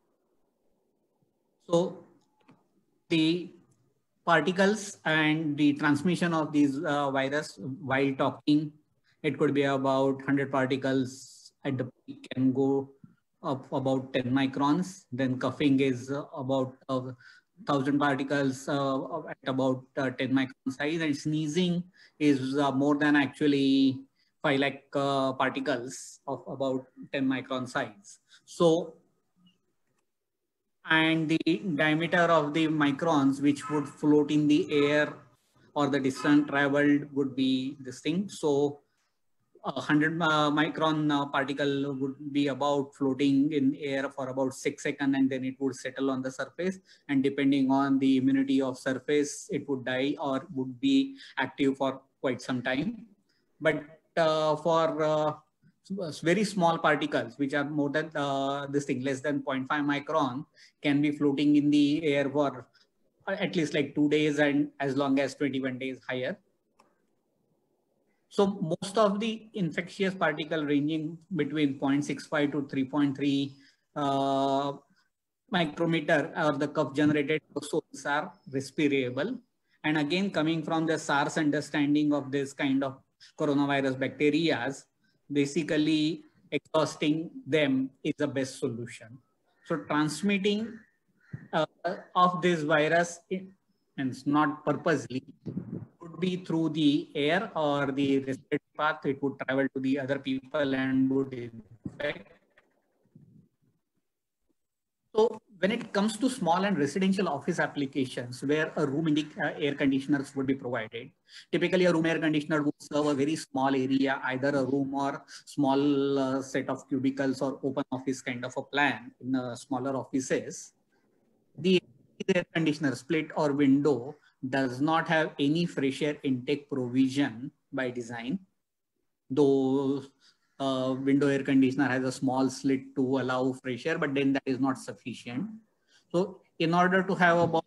So the particles and the transmission of these uh, virus while talking, it could be about one hundred particles at the peak, can go up about ten microns. Then coughing is uh, about uh, one thousand particles uh, at about uh, ten micron size, and sneezing is uh, more than actually five lakh uh, particles of about ten micron size. So, and the diameter of the microns which would float in the air or the distance traveled would be this thing. So a one hundred uh, micron uh, particle would be about floating in air for about six seconds, and then it would settle on the surface. And depending on the immunity of surface, it would die or would be active for quite some time. But uh, for uh, very small particles, which are more than uh, this thing, less than zero point five micron, can be floating in the air for at least like two days and as long as twenty-one days higher. So most of the infectious particle ranging between zero point six five to three point three uh, micrometer or the cough generated aerosols are respirable. And again, coming from the SARS understanding of this kind of coronavirus bacteria, basically exhausting them is the best solution. So transmitting uh, of this virus, and not purposely, would be through the air or the respiratory path. It would travel to the other people and would infect. So when it comes to small and residential office applications where a room uh, air conditioners would be provided, typically a room air conditioner would serve a very small area, either a room or small uh, set of cubicles or open office kind of a plan in uh, smaller offices. The air conditioner, split or window, does not have any fresh air intake provision by design, though uh, window air conditioner has a small slit to allow fresh air, but then that is not sufficient. So in order to have about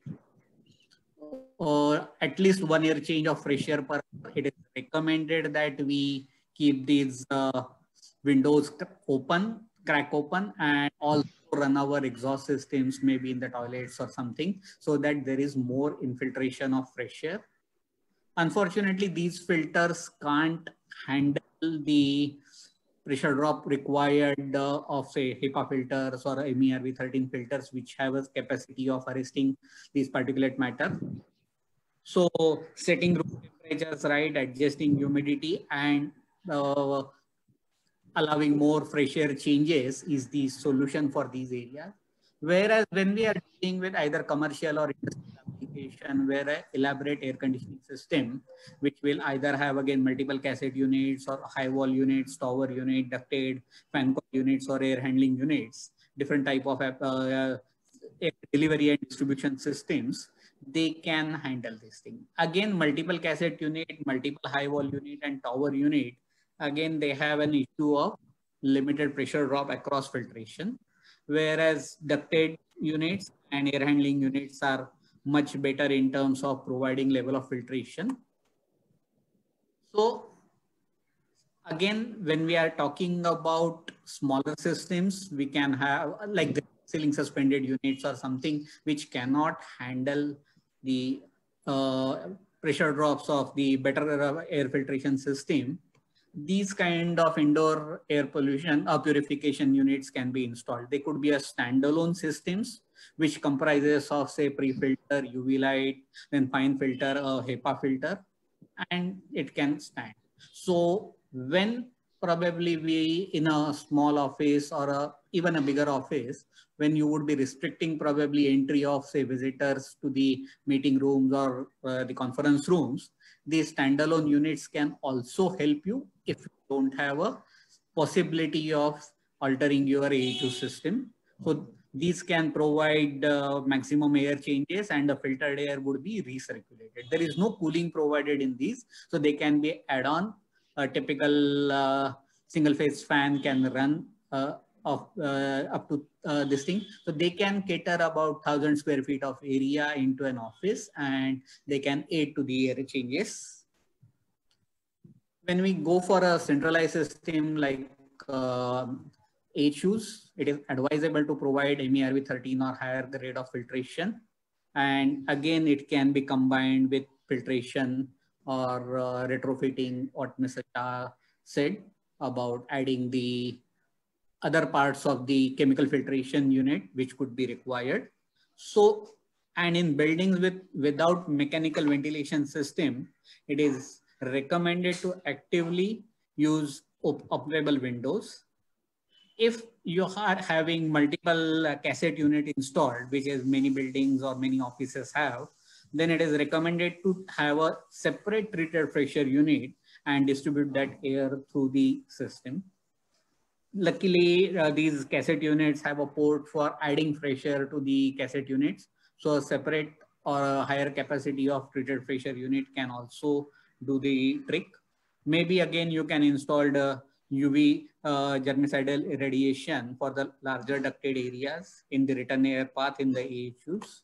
uh, at least one air change of fresh air per hour, it is recommended that we keep these uh, windows open, crack open, and also run our exhaust systems maybe in the toilets or something, so that there is more infiltration of fresh air. Unfortunately, these filters can't handle the pressure drop required uh, of say HEPA filters or M E R V thirteen filters, which have a capacity of arresting these particulate matter. So setting room temperatures right, adjusting humidity, and uh, allowing more fresh air changes is the solution for these areas. Whereas when we are dealing with either commercial or industrial application where an elaborate air conditioning system, which will either have again multiple cassette units or high wall units, tower unit, ducted fan coil units or air handling units, different type of uh, air delivery and distribution systems, they can handle this thing. Again, multiple cassette unit, multiple high wall unit and tower unit, again, they have an issue of limited pressure drop across filtration, whereas ducted units and air handling units are much better in terms of providing level of filtration. So again, when we are talking about smaller systems, we can have like the ceiling suspended units or something which cannot handle the uh, pressure drops of the better air filtration system. These kind of indoor air pollution or purification units can be installed. They could be a standalone systems, which comprises of say pre-filter, U V light, then fine filter, a HEPA filter, and it can stand. So when probably we in a small office or a, even a bigger office, when you would be restricting probably entry of say visitors to the meeting rooms or uh, the conference rooms, these standalone units can also help you if you don't have a possibility of altering your A H U system. So these can provide uh, maximum air changes and the filtered air would be recirculated. There is no cooling provided in these, so they can be add-on a typical uh, single phase fan can run uh, of uh, up to uh, this thing. So they can cater about thousand square feet of area into an office, and they can aid to the air changes. When we go for a centralized system like uh, H Us, it is advisable to provide M E R V thirteen or higher grade of filtration. And again, it can be combined with filtration or uh, retrofitting what Mister Shah said about adding the other parts of the chemical filtration unit, which could be required. So, and in buildings with without mechanical ventilation system, it is recommended to actively use op operable windows. If you are having multiple uh, cassette unit installed, which is many buildings or many offices have, then it is recommended to have a separate treated pressure unit and distribute that air through the system. Luckily, uh, these cassette units have a port for adding fresh air to the cassette units. So a separate or a higher capacity of treated pressure unit can also do the trick. Maybe again, you can install the U V uh, germicidal irradiation for the larger ducted areas in the return air path in the A H Us.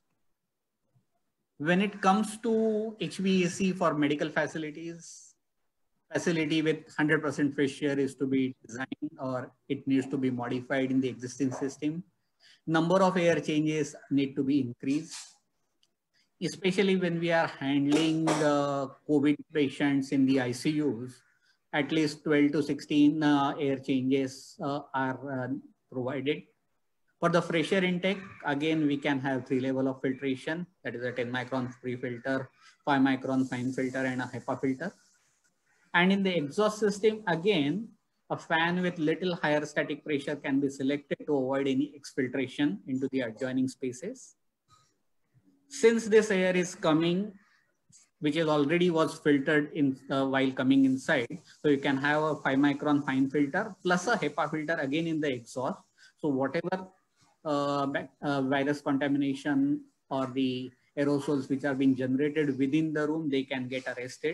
When it comes to H V A C for medical facilities, facility with one hundred percent fresh air is to be designed or it needs to be modified in the existing system. Number of air changes need to be increased, especially when we are handling uh, COVID patients in the I C Us. At least twelve to sixteen uh, air changes uh, are uh, provided. For the fresh air intake, again, we can have three level of filtration. That is a ten micron free filter, five micron fine filter, and a HEPA filter. And in the exhaust system, again, a fan with little higher static pressure can be selected to avoid any exfiltration into the adjoining spaces. Since this air is coming, which is already was filtered in uh, while coming inside, so you can have a five micron fine filter plus a HEPA filter again in the exhaust. So whatever uh, uh, virus contamination or the aerosols which are being generated within the room, they can get arrested.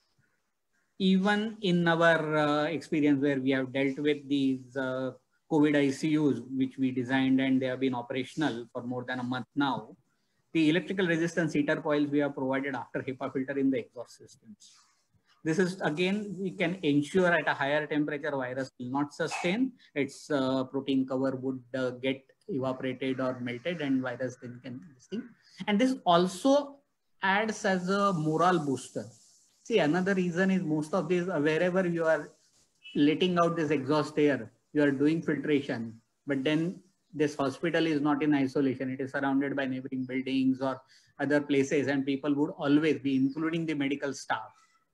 Even in our uh, experience where we have dealt with these uh, COVID I C Us, which we designed and they have been operational for more than a month now, the electrical resistance heater coils we have provided after HEPA filter in the exhaust systems. This is again, we can ensure at a higher temperature virus will not sustain, its uh, protein cover would uh, get evaporated or melted and virus then can this thing. And this also adds as a morale booster. See, another reason is most of these, uh, wherever you are letting out this exhaust air, you are doing filtration, but then this hospital is not in isolation. It is surrounded by neighboring buildings or other places, and people would always be, including the medical staff,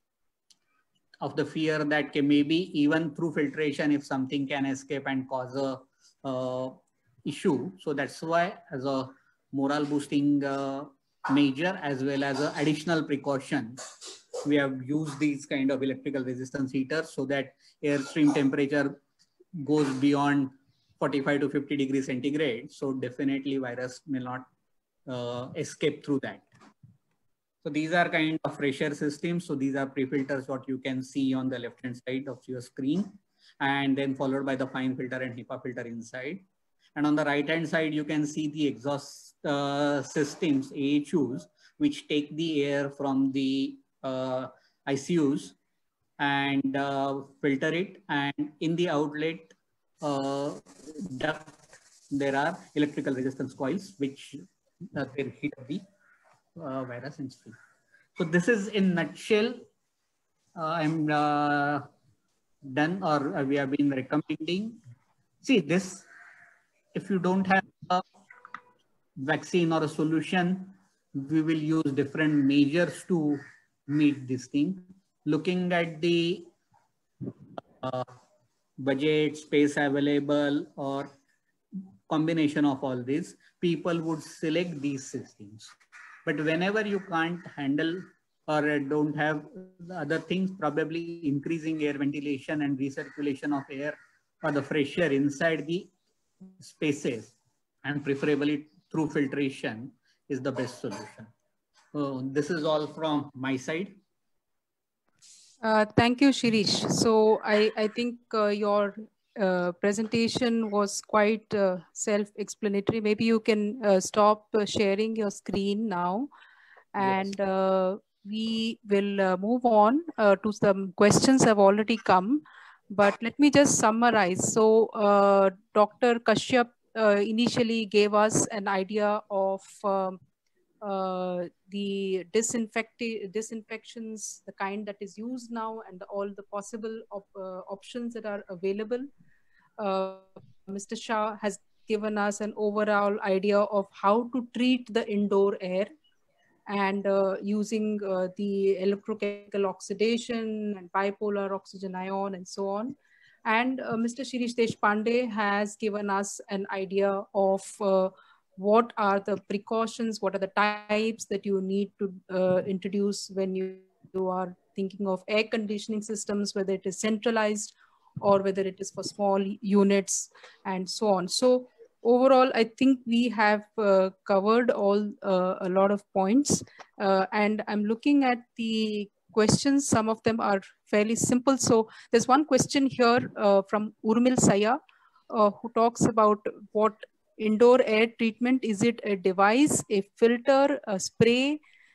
of the fear that maybe even through filtration, if something can escape and cause a uh, issue. So that's why as a morale boosting uh, measure as well as an additional precaution, we have used these kind of electrical resistance heaters so that airstream temperature goes beyond forty-five to fifty degrees centigrade. So definitely virus may not uh, escape through that. So these are kind of fresh air systems. So these are pre-filters, what you can see on the left-hand side of your screen, and then followed by the fine filter and HEPA filter inside. And on the right-hand side, you can see the exhaust uh, systems, A H Us, which take the air from the uh, I C Us and uh, filter it. And in the outlet uh, duct, there are electrical resistance coils, which uh, they heat the uh, virus and spray. So this is in nutshell. Uh, I'm uh, done, or uh, we have been recommending. See this, if you don't have a vaccine or a solution, we will use different measures to meet this thing. Looking at the uh, budget, space available, or combination of all this, people would select these systems. But whenever you can't handle or don't have the other things, probably increasing air ventilation and recirculation of air or the fresh air inside the spaces, and preferably through filtration, is the best solution. So this is all from my side. Uh, thank you, Shirish. So I, I think uh, your uh, presentation was quite uh, self-explanatory. Maybe you can uh, stop uh, sharing your screen now, and uh, we will uh, move on uh, to some questions have already come. But let me just summarize. So uh, Doctor Kashyap uh, initially gave us an idea of um, uh, the disinfecti- disinfections, the kind that is used now, and the, all the possible op uh, options that are available. Uh, Mister Shah has given us an overall idea of how to treat the indoor air, and uh, using uh, the electrochemical oxidation and bipolar oxygen ion and so on. And uh, Mister Shirish Deshpande has given us an idea of uh, what are the precautions, what are the types that you need to uh, introduce when you, you are thinking of air conditioning systems, whether it is centralized or whether it is for small units and so on. So overall, I think we have uh, covered all uh, a lot of points, uh, and I'm looking at the questions. Some of them are fairly simple. So there's one question here uh, from Urmil Saya, uh, who talks about what indoor air treatment, is it a device, a filter, a spray?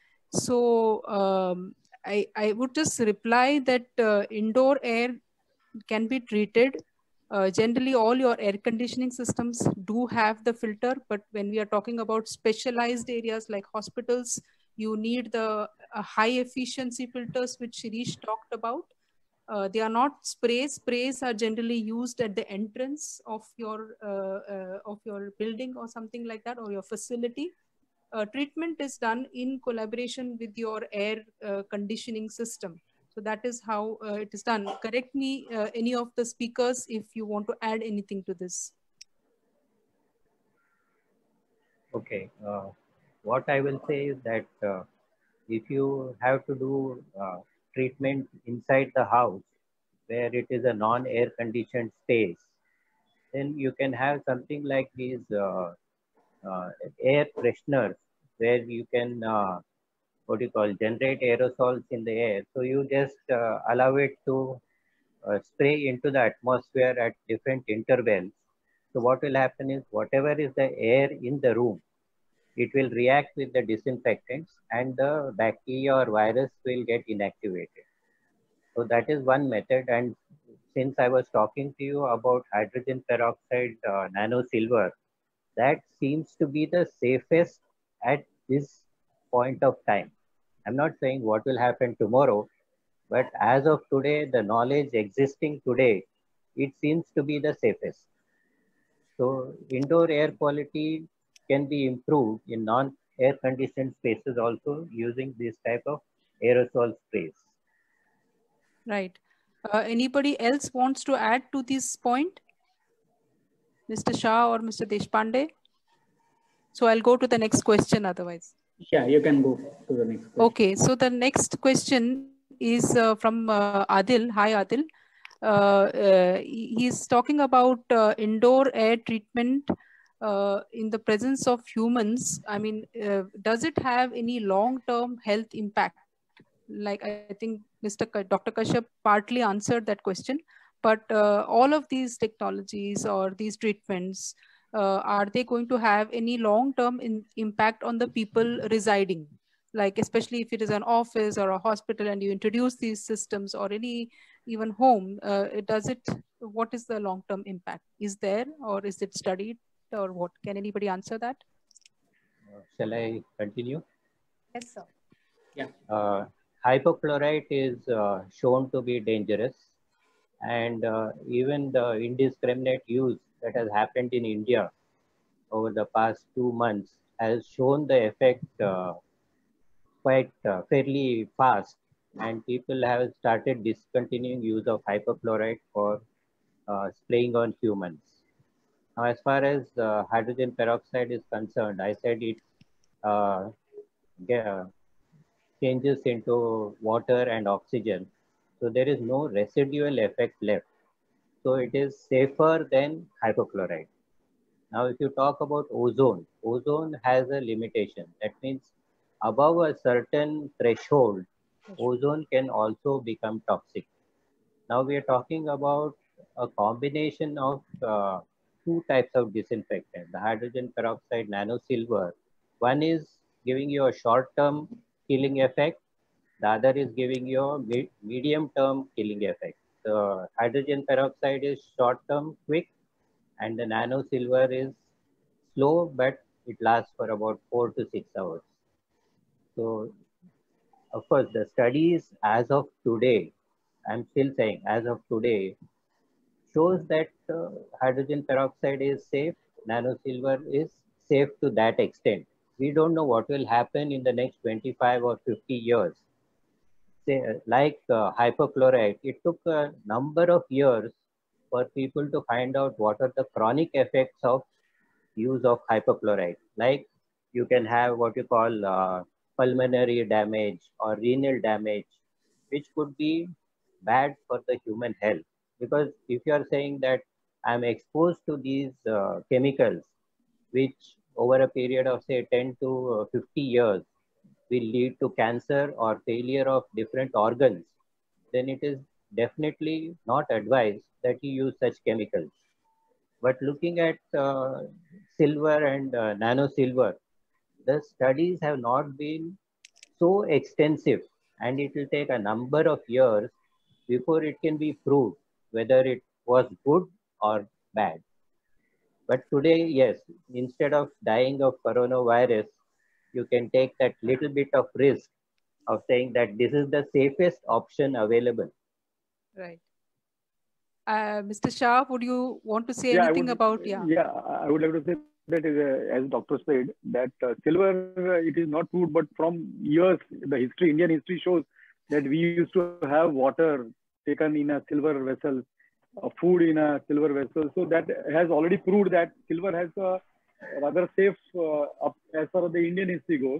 So um, I, I would just reply that uh, indoor air can be treated. Uh, generally, all your air conditioning systems do have the filter, but when we are talking about specialized areas like hospitals, you need the uh, high efficiency filters, which Shirish talked about. Uh, they are not sprays. Sprays are generally used at the entrance of your uh, uh, of your building or something like that, or your facility. Uh, treatment is done in collaboration with your air uh, conditioning system. So that is how uh, it is done. Correct me, uh, any of the speakers, if you want to add anything to this. Okay. Uh, what I will say is that uh, if you have to do uh, treatment inside the house where it is a non-air conditioned space, then you can have something like these uh, uh, air fresheners where you can uh, what do you call generate aerosols in the air. So you just uh, allow it to uh, spray into the atmosphere at different intervals. So what will happen is whatever is the air in the room, it will react with the disinfectants and the bacteria or virus will get inactivated. So that is one method. And since I was talking to you about hydrogen peroxide uh, nano silver, that seems to be the safest at this point of time. I'm not saying what will happen tomorrow, but as of today, the knowledge existing today, it seems to be the safest. So indoor air quality can be improved in non-air conditioned spaces also using this type of aerosol sprays. Right. Uh, anybody else wants to add to this point? Mister Shah or Mister Deshpande? So I'll go to the next question otherwise. Yeah, you can go to the next question. Okay, so the next question is uh, from uh, Adil. Hi, Adil. Uh, uh, he's talking about uh, indoor air treatment uh, in the presence of humans. I mean, uh, does it have any long-term health impact? Like, I think Mister Ka- Doctor Kashyap partly answered that question, but uh, all of these technologies or these treatments, uh, are they going to have any long-term impact on the people residing? Like, especially if it is an office or a hospital and you introduce these systems, or any even home, uh, does it, what is the long-term impact? Is there, or is it studied, or what? Can anybody answer that? Uh, shall I continue? Yes, sir. Yeah. Uh, hypochlorite is uh, shown to be dangerous, and uh, even the indiscriminate use that has happened in India over the past two months has shown the effect uh, quite uh, fairly fast, and people have started discontinuing use of hypochlorite for uh, spraying on humans. Now, as far as uh, hydrogen peroxide is concerned, I said it uh, ge- changes into water and oxygen. So there is no residual effect left. So it is safer than hypochlorite. Now, if you talk about ozone, ozone has a limitation. That means above a certain threshold, ozone can also become toxic. Now we are talking about a combination of uh, two types of disinfectant, the hydrogen peroxide nanosilver. One is giving you a short-term killing effect. The other is giving you a me medium-term killing effect. The hydrogen peroxide is short-term, quick, and the nanosilver is slow, but it lasts for about four to six hours. So, of course, the studies as of today, I'm still saying as of today, shows that uh, hydrogen peroxide is safe, nanosilver is safe to that extent. We don't know what will happen in the next twenty-five or fifty years. Say, uh, like uh, hypochlorite, it took a number of years for people to find out what are the chronic effects of use of hypochlorite. Like you can have what you call uh, pulmonary damage or renal damage, which could be bad for the human health. Because if you are saying that I'm exposed to these uh, chemicals, which over a period of say ten to fifty years will lead to cancer or failure of different organs, then it is definitely not advised that you use such chemicals. But looking at uh, silver and uh, nano silver, the studies have not been so extensive, and it will take a number of years before it can be proved whether it was good or bad. But today, yes, instead of dying of coronavirus, you can take that little bit of risk of saying that this is the safest option available. Right. Uh, Mister Shah, would you want to say yeah, anything would, about, yeah? Yeah, I would like to say that is, uh, as Doctor said, that uh, silver, uh, it is not proved, but from years, the history, Indian history shows that we used to have water taken in a silver vessel, uh, food in a silver vessel. So that has already proved that silver has a rather safe uh, up, as far as the Indian history goes.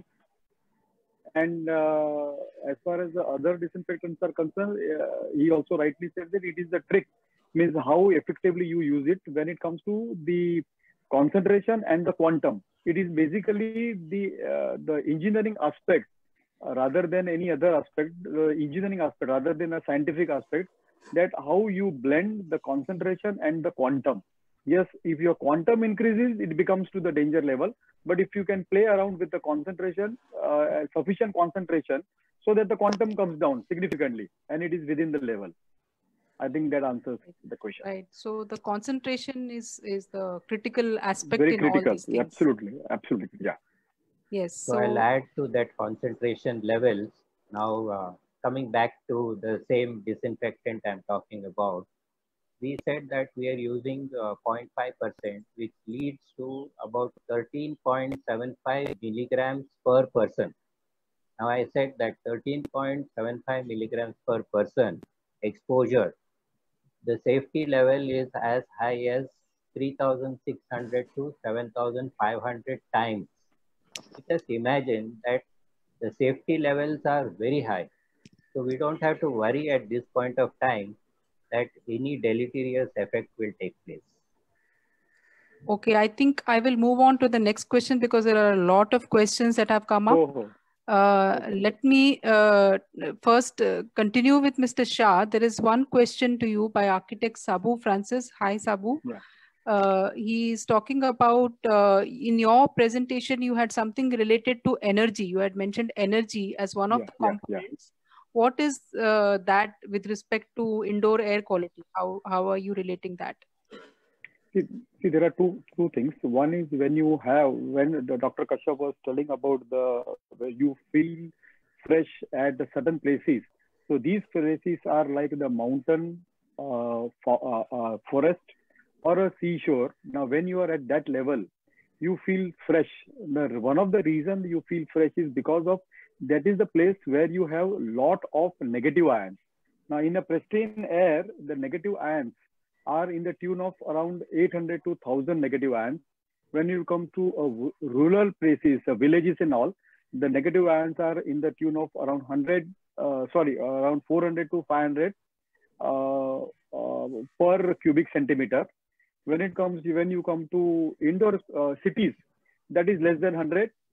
And uh, as far as the other disinfectants are concerned, uh, he also rightly said that it is the trick, means how effectively you use it when it comes to the concentration and the quantum. It is basically the uh, the engineering aspect uh, rather than any other aspect, the engineering aspect rather than a scientific aspect, that how you blend the concentration and the quantum. Yes, if your quantum increases, it becomes to the danger level. But if you can play around with the concentration, uh, sufficient concentration, so that the quantum comes down significantly and it is within the level. I think that answers the question. Right. So the concentration is is the critical aspect Very in critical. all these things. Absolutely. Absolutely. Yeah. Yes. So, So, I'll add to that concentration levels. Now, uh, coming back to the same disinfectant I'm talking about, we said that we are using uh, zero point five percent, which leads to about thirteen point seven five milligrams per person. Now, I said that thirteen point seven five milligrams per person exposure, the safety level is as high as three thousand six hundred to seven thousand five hundred times. Just imagine that the safety levels are very high. So we don't have to worry at this point of time that any deleterious effect will take place. okay, I think I will move on to the next question because there are a lot of questions that have come up. Oh, Uh, okay. Let me uh, first uh, continue with Mister Shah. There is one question to you by architect Sabu Francis. Hi, Sabu. Yeah. Uh, he is talking about, uh, in your presentation, you had something related to energy. You had mentioned energy as one of Yeah, the yeah, components. Yeah. What is uh, that with respect to indoor air quality? How, how are you relating that? See, see, there are two two things. One is when you have, when the Doctor Kashyap was telling about the, where you feel fresh at the certain places. So these places are like the mountain, uh, for, uh, uh, forest, or a seashore. Now, when you are at that level, you feel fresh. The, one of the reasons you feel fresh is because of that is the place where you have lot of negative ions. Now, in a pristine air, the negative ions are in the tune of around eight hundred to one thousand negative ions. When you come to uh, rural places, uh, villages and all, the negative ions are in the tune of around one hundred, uh, sorry, around four hundred to five hundred uh, uh, per cubic centimeter. When it comes, when you come to indoor uh, cities, that is less than one hundred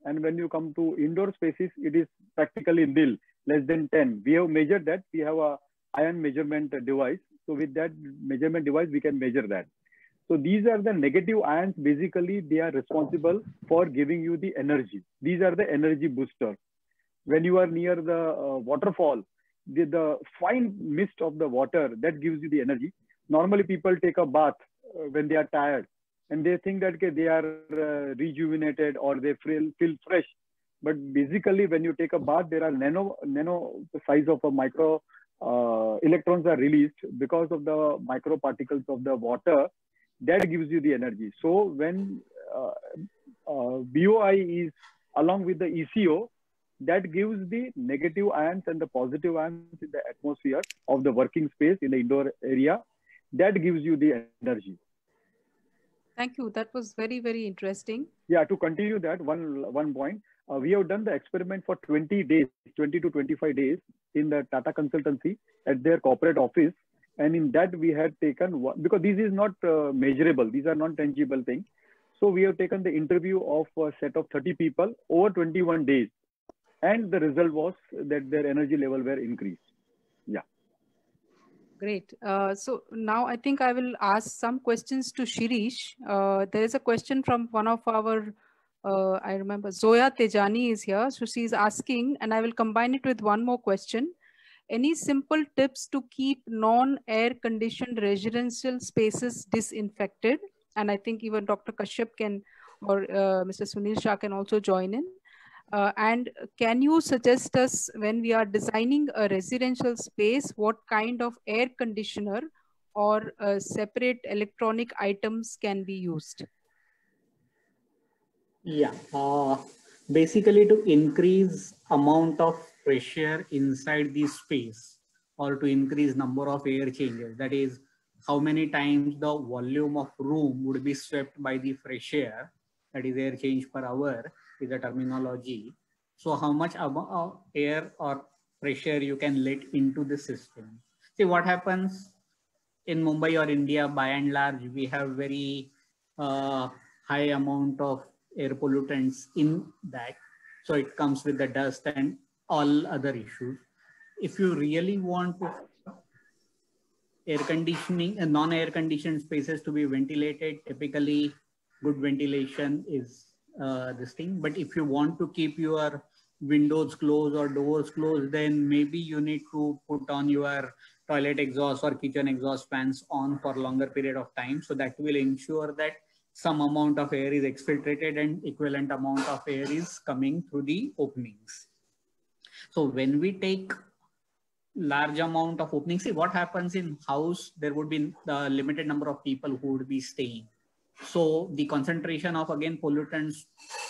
And when you come to indoor spaces, it is practically nil, less than ten. We have measured that. We have a ion measurement device. So with that measurement device, we can measure that. So these are the negative ions. Basically, they are responsible for giving you the energy. These are the energy boosters. When you are near the uh, waterfall, the, the fine mist of the water, that gives you the energy. Normally, people take a bath uh, when they are tired, and they think that okay, they are uh, rejuvenated or they feel, feel fresh. But basically, when you take a bath, there are nano, nano size of a micro uh, electrons are released because of the microparticles of the water. That gives you the energy. So when uh, uh, B O I is along with the E C O, that gives the negative ions and the positive ions in the atmosphere of the working space in the indoor area. That gives you the energy. Thank you. That was very, very interesting. Yeah, to continue that, one, one point, uh, we have done the experiment for twenty days, twenty to twenty-five days in the Tata Consultancy at their corporate office. And in that we had taken, because this is not uh, measurable, these are non-tangible things. So we have taken the interview of a set of thirty people over twenty-one days. And the result was that their energy level were increased. Yeah. Great. Uh, so now I think I will ask some questions to Shirish. Uh, there is a question from one of our, uh, I remember Zoya Tejani is here. So she's asking, and I will combine it with one more question. Any simple tips to keep non-air conditioned residential spaces disinfected? And I think even Doctor Kashyap can, or uh, Mister Sunil Shah can also join in. Uh, and can you suggest us, when we are designing a residential space, what kind of air conditioner or uh, separate electronic items can be used? Yeah, uh, basically to increase amount of fresh air inside the space, or to increase number of air changes, that is how many times the volume of room would be swept by the fresh air, that is air change per hour is the terminology. So how much air or fresh air you can let into the system. See what happens in Mumbai or India, by and large, we have very uh, high amount of air pollutants in that. So it comes with the dust and all other issues. If you really want to air conditioning and non-air conditioned spaces to be ventilated, typically good ventilation is uh, this thing. But if you want to keep your windows closed or doors closed, then maybe you need to put on your toilet exhaust or kitchen exhaust fans on for longer period of time. So that will ensure that some amount of air is exfiltrated and equivalent amount of air is coming through the openings. So when we take large amount of openings, see what happens in house, there would be the limited number of people who would be staying. So the concentration of again pollutants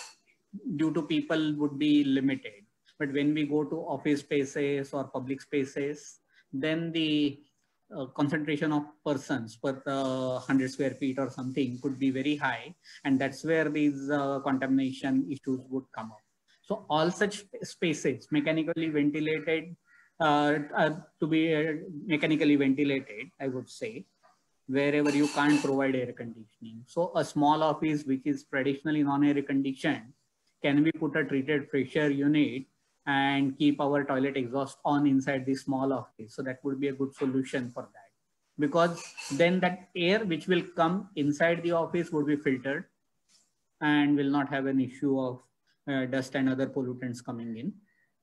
due to people would be limited. But when we go to office spaces or public spaces, then the uh, concentration of persons per uh, one hundred square feet or something could be very high. And that's where these uh, contamination issues would come up. So all such spaces mechanically ventilated, uh, uh, to be uh, mechanically ventilated, I would say, wherever you can't provide air conditioning. So a small office which is traditionally non-air conditioned, can we put a treated fresh air unit and keep our toilet exhaust on inside the small office? So that would be a good solution for that. Because then that air which will come inside the office would be filtered and will not have an issue of uh, dust and other pollutants coming in.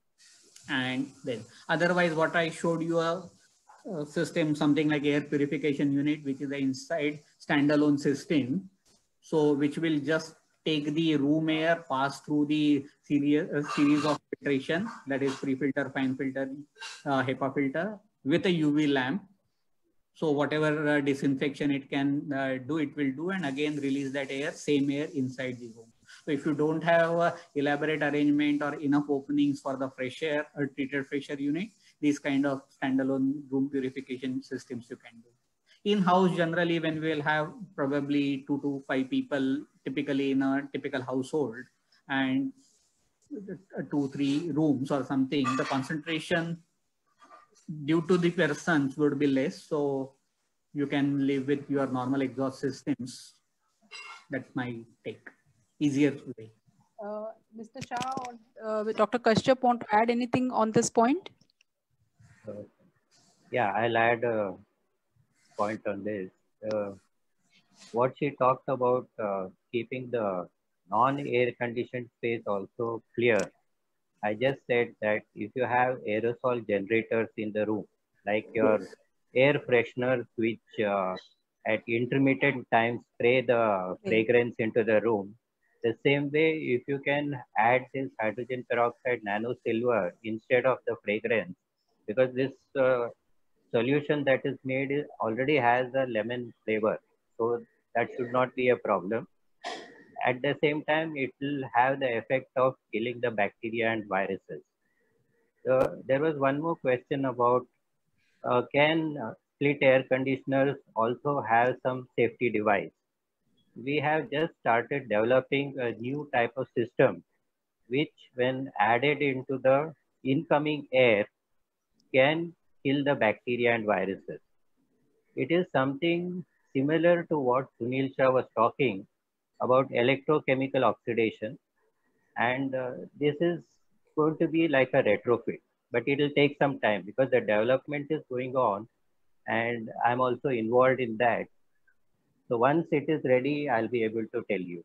And then otherwise what I showed you a, a system, something like air purification unit, which is the inside standalone system. So which will just take the room air, pass through the series, uh, series of filtration, that is pre-filter, fine filter, uh, HEPA filter with a U V lamp. So whatever uh, disinfection it can uh, do, it will do, and again release that air, same air inside the room. So if you don't have uh, elaborate arrangement or enough openings for the fresh air or treated fresh air unit, these kind of standalone room purification systems you can do. In-house, generally, when we will have probably two to five people, typically in a typical household, and two, three rooms or something, the concentration due to the persons would be less. So you can live with your normal exhaust systems. That's my take. Easier way. Uh, Mister Shah or uh, Doctor Kashyap want to add anything on this point? Uh, yeah, I'll add a point on this. Uh, what she talked about uh, keeping the non-air conditioned space also clear. I just said that if you have aerosol generators in the room, like your air fresheners, which uh, at intermittent times spray the fragrance into the room, the same way, if you can add this hydrogen peroxide nano silver instead of the fragrance, because this uh, solution that is made is already has a lemon flavor, so that should not be a problem. At the same time, it will have the effect of killing the bacteria and viruses. So there was one more question about uh, can uh, split air conditioners also have some safety device? We have just started developing a new type of system, which when added into the incoming air can kill the bacteria and viruses. It is something similar to what Sunil Shah was talking about electrochemical oxidation. And uh, this is going to be like a retrofit, but it will take some time because the development is going on and I'm also involved in that. So once it is ready, I'll be able to tell you.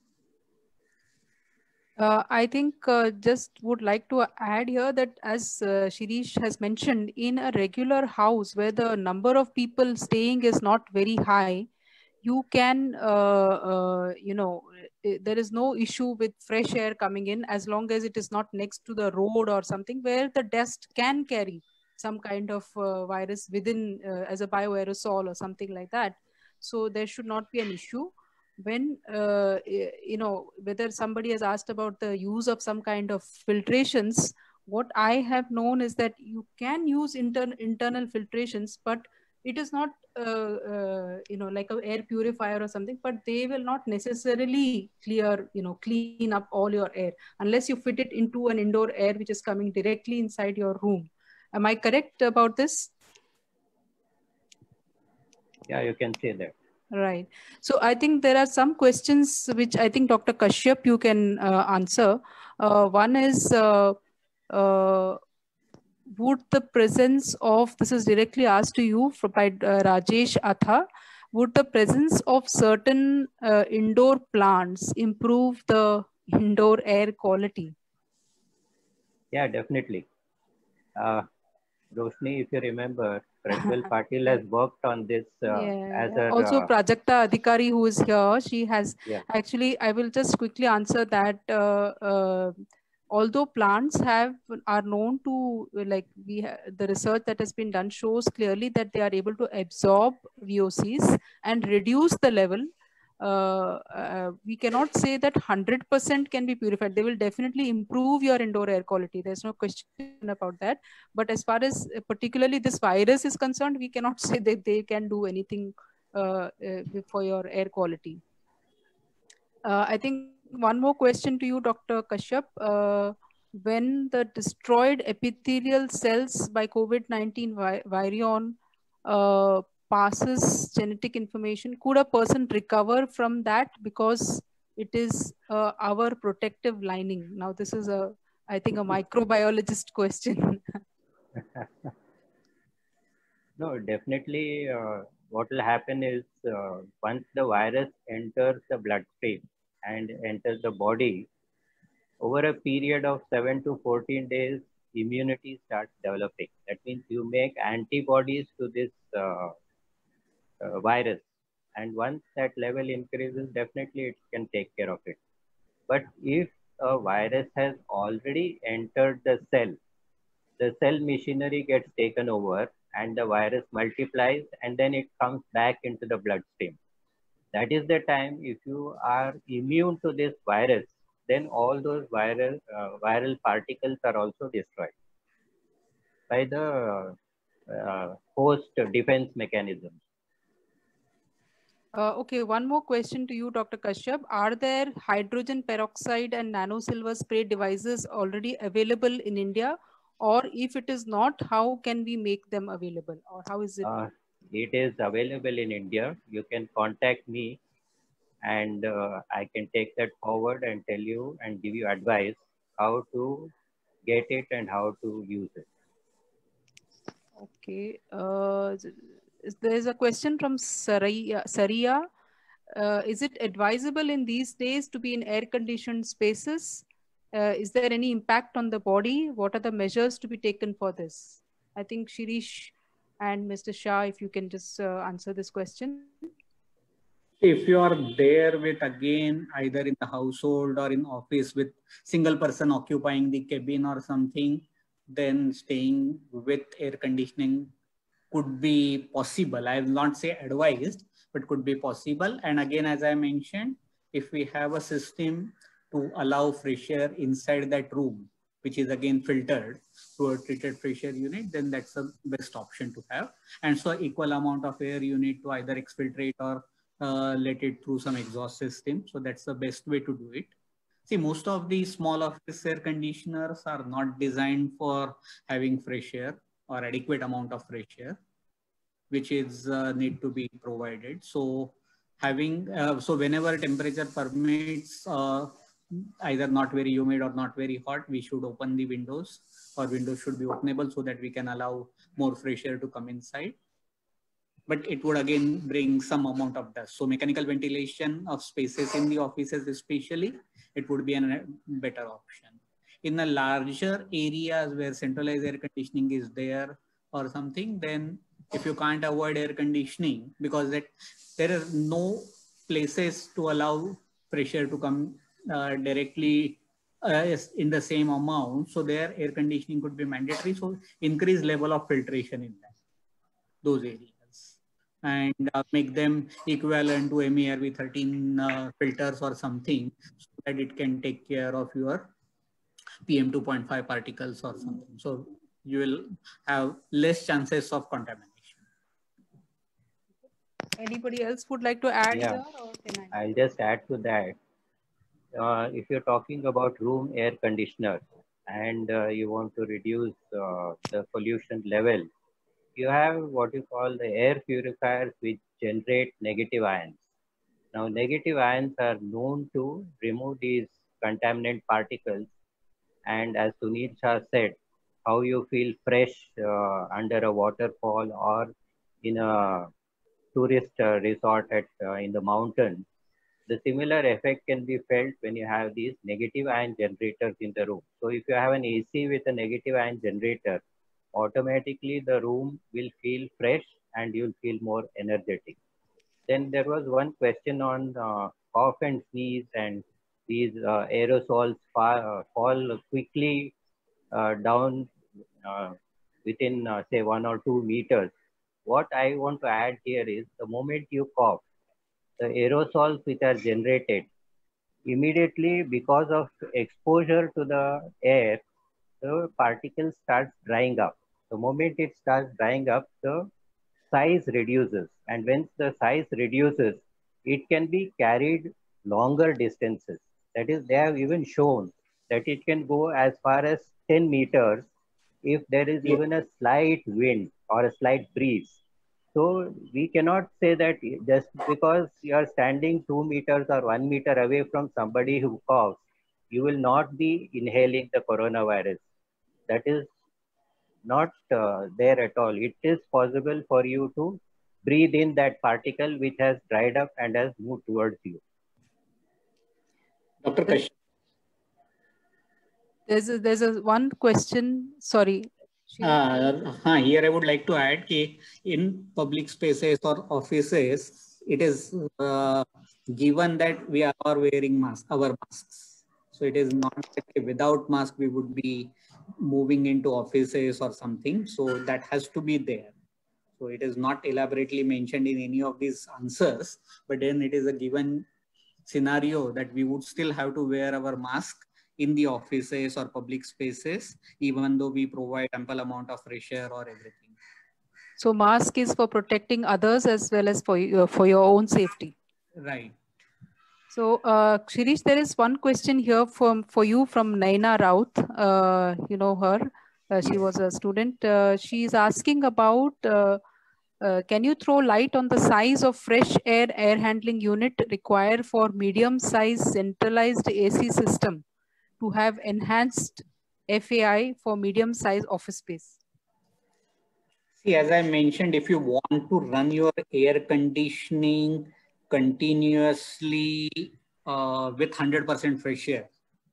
Uh, I think uh, just would like to add here that as uh, Shirish has mentioned, in a regular house where the number of people staying is not very high, you can, uh, uh, you know, there is no issue with fresh air coming in as long as it is not next to the road or something where the dust can carry some kind of uh, virus within uh, as a bioaerosol or something like that. So there should not be an issue. When, uh, you know, whether somebody has asked about the use of some kind of filtrations, what I have known is that you can use inter internal filtrations, but it is not, uh, uh, you know, like an air purifier or something, but they will not necessarily clear, you know, clean up all your air unless you fit it into an indoor air which is coming directly inside your room. Am I correct about this? Yeah, you can say that. Right. So I think there are some questions which I think Doctor Kashyap you can uh, answer. Uh, one is, uh, uh, would the presence of, this is directly asked to you from, by uh, Rajesh Atha, would the presence of certain uh, indoor plants improve the indoor air quality? Yeah, definitely. Uh, Roshni, if you remember, Prajwal Patil has worked on this uh, yeah. as a... Also, uh, Prajakta Adhikari, who is here, she has yeah. actually, I will just quickly answer that. Uh, uh, although plants have are known to, like we ha the research that has been done shows clearly that they are able to absorb V O Cs and reduce the level. Uh, uh, we cannot say that one hundred percent can be purified. They will definitely improve your indoor air quality. There's no question about that. But as far as uh, particularly this virus is concerned, we cannot say that they can do anything uh, uh, for your air quality. Uh, I think one more question to you, Doctor Kashyap. Uh, when the destroyed epithelial cells by COVID nineteen vi virion uh, passes genetic information, could a person recover from that because it is uh, our protective lining? Now, this is a, I think, a microbiologist question. No, definitely uh, what will happen is uh, once the virus enters the bloodstream and enters the body, over a period of seven to fourteen days, immunity starts developing. That means you make antibodies to this uh, uh, virus. And once that level increases, definitely it can take care of it. But if a virus has already entered the cell, the cell machinery gets taken over and the virus multiplies and then it comes back into the bloodstream. That is the time if you are immune to this virus, then all those viral, uh, viral particles are also destroyed by the uh, host defense mechanism. Uh, okay, one more question to you, Doctor Kashyap. Are there hydrogen peroxide and nano silver spray devices already available in India? Or if it is not, how can we make them available? Or how is it? Uh, it is available in India. You can contact me and uh, I can take that forward and tell you and give you advice how to get it and how to use it. Okay. Uh, there is a question from Saria. Saria. Uh, is it advisable in these days to be in air-conditioned spaces? Uh, is there any impact on the body? What are the measures to be taken for this? I think Shirish and Mister Shah, if you can just uh, answer this question. If you are there with, again, either in the household or in office with single person occupying the cabin or something, then staying with air conditioning could be possible. I will not say advised, but could be possible. And again, as I mentioned, if we have a system to allow fresh air inside that room, which is again filtered through a treated fresh air unit, then that's the best option to have. And so equal amount of air you need to either exfiltrate or uh, let it through some exhaust system. So that's the best way to do it. See, most of these small office air conditioners are not designed for having fresh air or adequate amount of fresh air, which is uh, need to be provided. So having, uh, so whenever temperature permits, uh, either not very humid or not very hot, we should open the windows, or windows should be openable so that we can allow more fresh air to come inside. But it would again bring some amount of dust. So mechanical ventilation of spaces in the offices especially, it would be a better option. In the larger areas where centralized air conditioning is there or something, then if you can't avoid air conditioning, because that there are no places to allow fresh air to come uh, directly uh, in the same amount, so there air conditioning could be mandatory. So increase level of filtration in that, those areas, and uh, make them equivalent to M E R V thirteen uh, filters or something, so that it can take care of your P M two point five particles or something. So you will have less chances of contamination. Anybody else would like to add Yeah. here? Or can I? I'll just add to that. Uh, if you're talking about room air conditioner and uh, you want to reduce uh, the pollution level, you have what you call the air purifiers which generate negative ions. Now, negative ions are known to remove these contaminant particles. And as Sunil Shah said, how you feel fresh uh, under a waterfall or in a tourist uh, resort at uh, in the mountains. The similar effect can be felt when you have these negative ion generators in the room. So if you have an A C with a negative ion generator, automatically the room will feel fresh and you'll feel more energetic. Then there was one question on uh, cough and sneeze, and these uh, aerosols fall, uh, fall quickly uh, down uh, within uh, say one or two meters. What I want to add here is the moment you cough, the aerosols which are generated immediately because of exposure to the air, the particle starts drying up. The moment it starts drying up, the size reduces. And when the size reduces, it can be carried longer distances. That is, they have even shown that it can go as far as ten meters if there is even a slight wind or a slight breeze. So we cannot say that just because you are standing two meters or one meter away from somebody who coughs, you will not be inhaling the coronavirus. That is not uh, there at all. It is possible for you to breathe in that particle which has dried up and has moved towards you. Doctor Kashyap. There's a, there's a one question. Sorry. Uh, uh, here I would like to add that in public spaces or offices, it is uh, given that we are wearing masks, our masks. So it is not that without mask we would be moving into offices or something. So that has to be there. So it is not elaborately mentioned in any of these answers, but then it is a given scenario that we would still have to wear our mask in the offices or public spaces, even though we provide ample amount of fresh air or everything. So mask is for protecting others as well as for, uh, for your own safety. Right. So uh, Shirish, there is one question here from, for you from Naina Raut. Uh, you know her, uh, she was a student. Uh, she is asking about uh, uh, can you throw light on the size of fresh air air handling unit required for medium size centralized A C system to have enhanced F A I for medium size office space? See, as I mentioned, if you want to run your air conditioning continuously uh, with one hundred percent fresh air,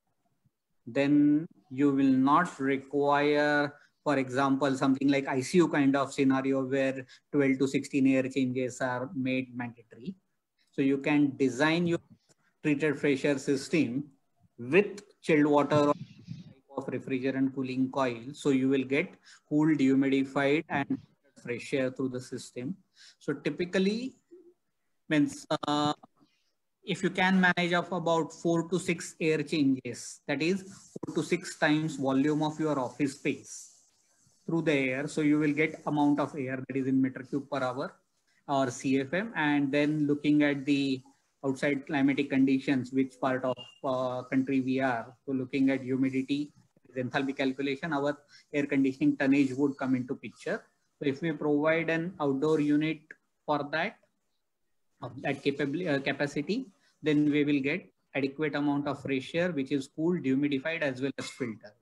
then you will not require, for example, something like I C U kind of scenario where twelve to sixteen air changes are made mandatory. So you can design your treated fresh air system with chilled water or type of refrigerant cooling coil. So you will get cooled, humidified and fresh air through the system. So typically means uh, if you can manage of about four to six air changes, that is four to six times volume of your office space through the air. So you will get amount of air that is in meter cube per hour or C F M. And then looking at the outside climatic conditions, which part of uh, country we are. So looking at humidity, enthalpy calculation, our air conditioning tonnage would come into picture. So if we provide an outdoor unit for that, of that capability, uh, capacity, then we will get adequate amount of fresh air, which is cooled, humidified, as well as filtered.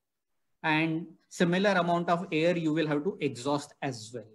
And similar amount of air you will have to exhaust as well.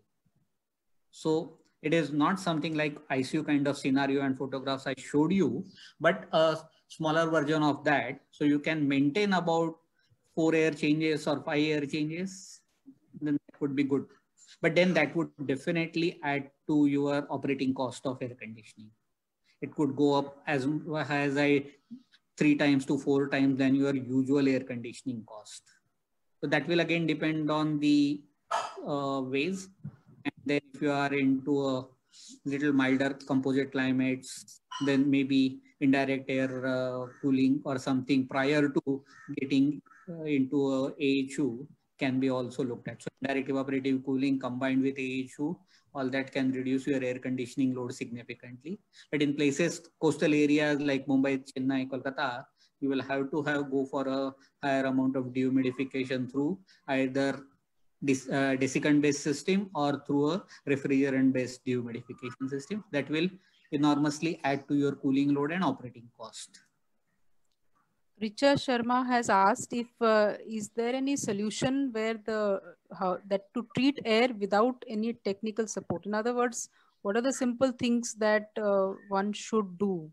So it is not something like I C U kind of scenario and photographs I showed you, but a smaller version of that. So you can maintain about four air changes or five air changes, then that would be good. But then that would definitely add to your operating cost of air conditioning. It could go up as, as I three times to four times than your usual air conditioning cost. So that will again depend on the uh, ways. And then if you are into a little milder composite climates, then maybe indirect air uh, cooling or something prior to getting uh, into a A H U can be also looked at. So indirect evaporative cooling combined with A H U, all that can reduce your air conditioning load significantly. But in places, coastal areas like Mumbai, Chennai, Kolkata, you will have to have go for a higher amount of dehumidification through either this uh, desiccant-based system or through a refrigerant-based dehumidification system that will enormously add to your cooling load and operating cost. Richa Sharma has asked if uh, is there any solution where the how that to treat air without any technical support? In other words, what are the simple things that uh, one should do?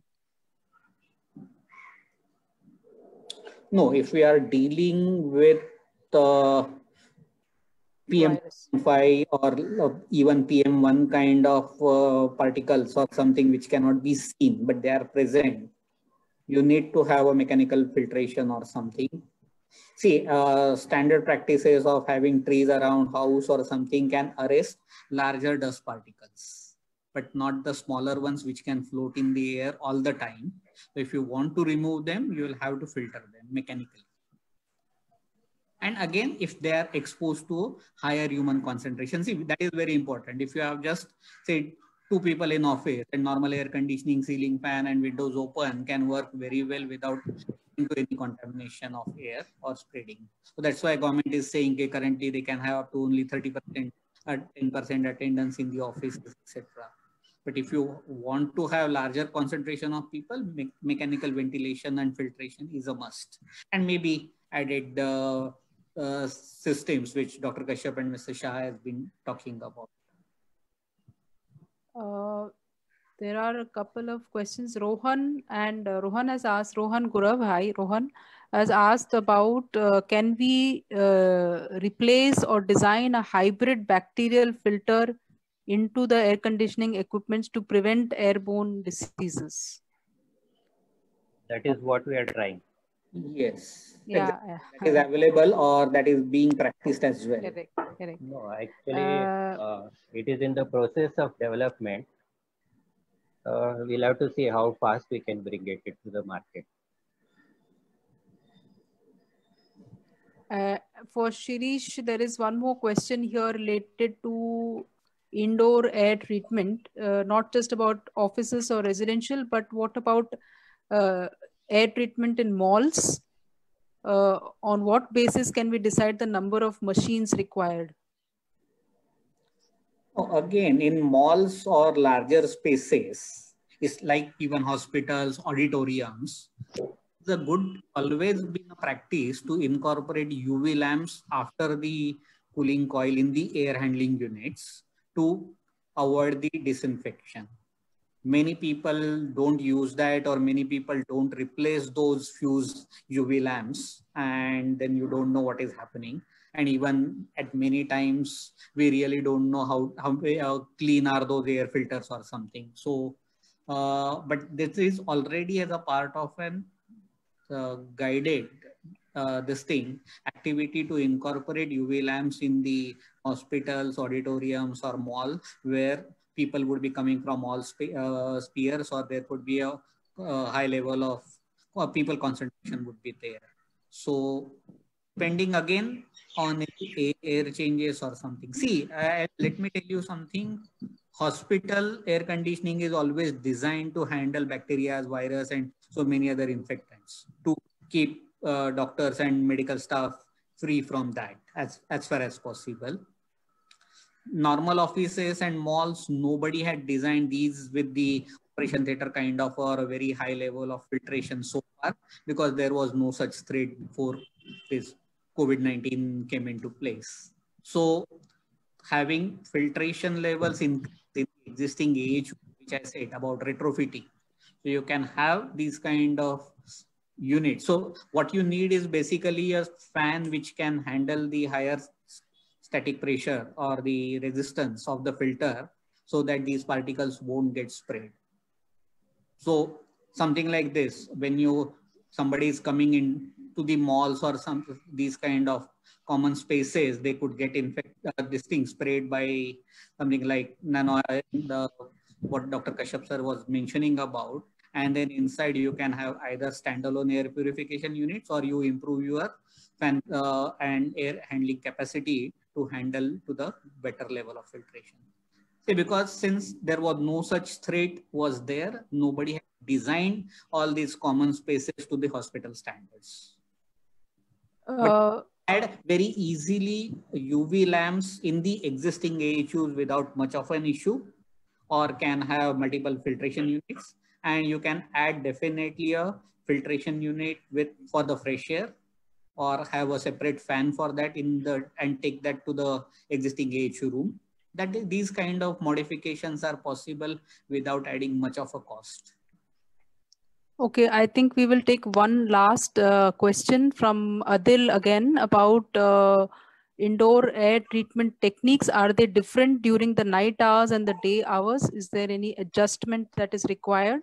No, if we are dealing with uh, P M five or uh, even P M one kind of uh, particles or something which cannot be seen, but they are present, you need to have a mechanical filtration or something. See, uh, standard practices of having trees around house or something can arrest larger dust particles, but not the smaller ones which can float in the air all the time. So if you want to remove them, you will have to filter them mechanically. And again, if they are exposed to higher human concentration, see, that is very important. If you have just, say, two people in office and normal air conditioning, ceiling fan and windows open can work very well without into any contamination of air or spreading. So that's why government is saying that currently they can have up to only thirty percent or ten percent attendance in the offices, et cetera. But if you want to have larger concentration of people, me mechanical ventilation and filtration is a must. And maybe added the uh, systems which Doctor Kashyap and Mister Shah has been talking about. Uh, there are a couple of questions. Rohan and uh, Rohan has asked, Rohan Gurav, hi, Rohan has asked about uh, can we uh, replace or design a hybrid bacterial filter into the air conditioning equipments to prevent airborne diseases? That is what we are trying. Yes. Yeah. Exactly. That is available or that is being practiced as well. Correct. Correct. No, actually, Uh, uh, it is in the process of development. Uh, we'll have to see how fast we can bring it to the market. Uh, for Shirish, there is one more question here related to indoor air treatment, uh, not just about offices or residential, but what about uh, air treatment in malls? Uh, on what basis can we decide the number of machines required? Again, in malls or larger spaces, it's like even hospitals, auditoriums, it's a good always been a practice to incorporate U V lamps after the cooling coil in the air handling units to avoid the disinfection. Many people don't use that, or many people don't replace those fused U V lamps, and then you don't know what is happening. And even at many times, we really don't know how, how uh, clean are those air filters or something. So, uh, but this is already as a part of an uh, guided uh, this thing activity to incorporate U V lamps in the hospitals, auditoriums, or mall where people would be coming from all spe uh, spheres, or there could be a, a high level of uh, people concentration would be there. So depending again on air changes or something. See, uh, let me tell you something. Hospital air conditioning is always designed to handle bacteria, virus, and so many other infectants to keep uh, doctors and medical staff free from that as, as far as possible. Normal offices and malls, nobody had designed these with the operation theater kind of or a very high level of filtration so far, because there was no such threat before this COVID nineteen came into place. So having filtration levels in the existing age, which I said about retrofitting, so you can have these kind of units. So what you need is basically a fan which can handle the higher static pressure or the resistance of the filter so that these particles won't get spread. So something like this, when you somebody is coming in to the malls or some these kind of common spaces, they could get infected, uh, this thing sprayed by something like nano, the, what Doctor Kashyap sir was mentioning about. And then inside you can have either standalone air purification units, or you improve your fan uh, and air handling capacity to handle to the better level of filtration. See, because since there was no such threat was there, nobody had designed all these common spaces to the hospital standards. Uh, but add very easily U V lamps in the existing A H Us without much of an issue, or can have multiple filtration units, and you can add definitely a filtration unit with for the fresh air, or have a separate fan for that in the and take that to the existing A H U room. That these kind of modifications are possible without adding much of a cost. Okay, I think we will take one last uh, question from Adil again about uh, indoor air treatment techniques. Are they different during the night hours and the day hours? Is there any adjustment that is required?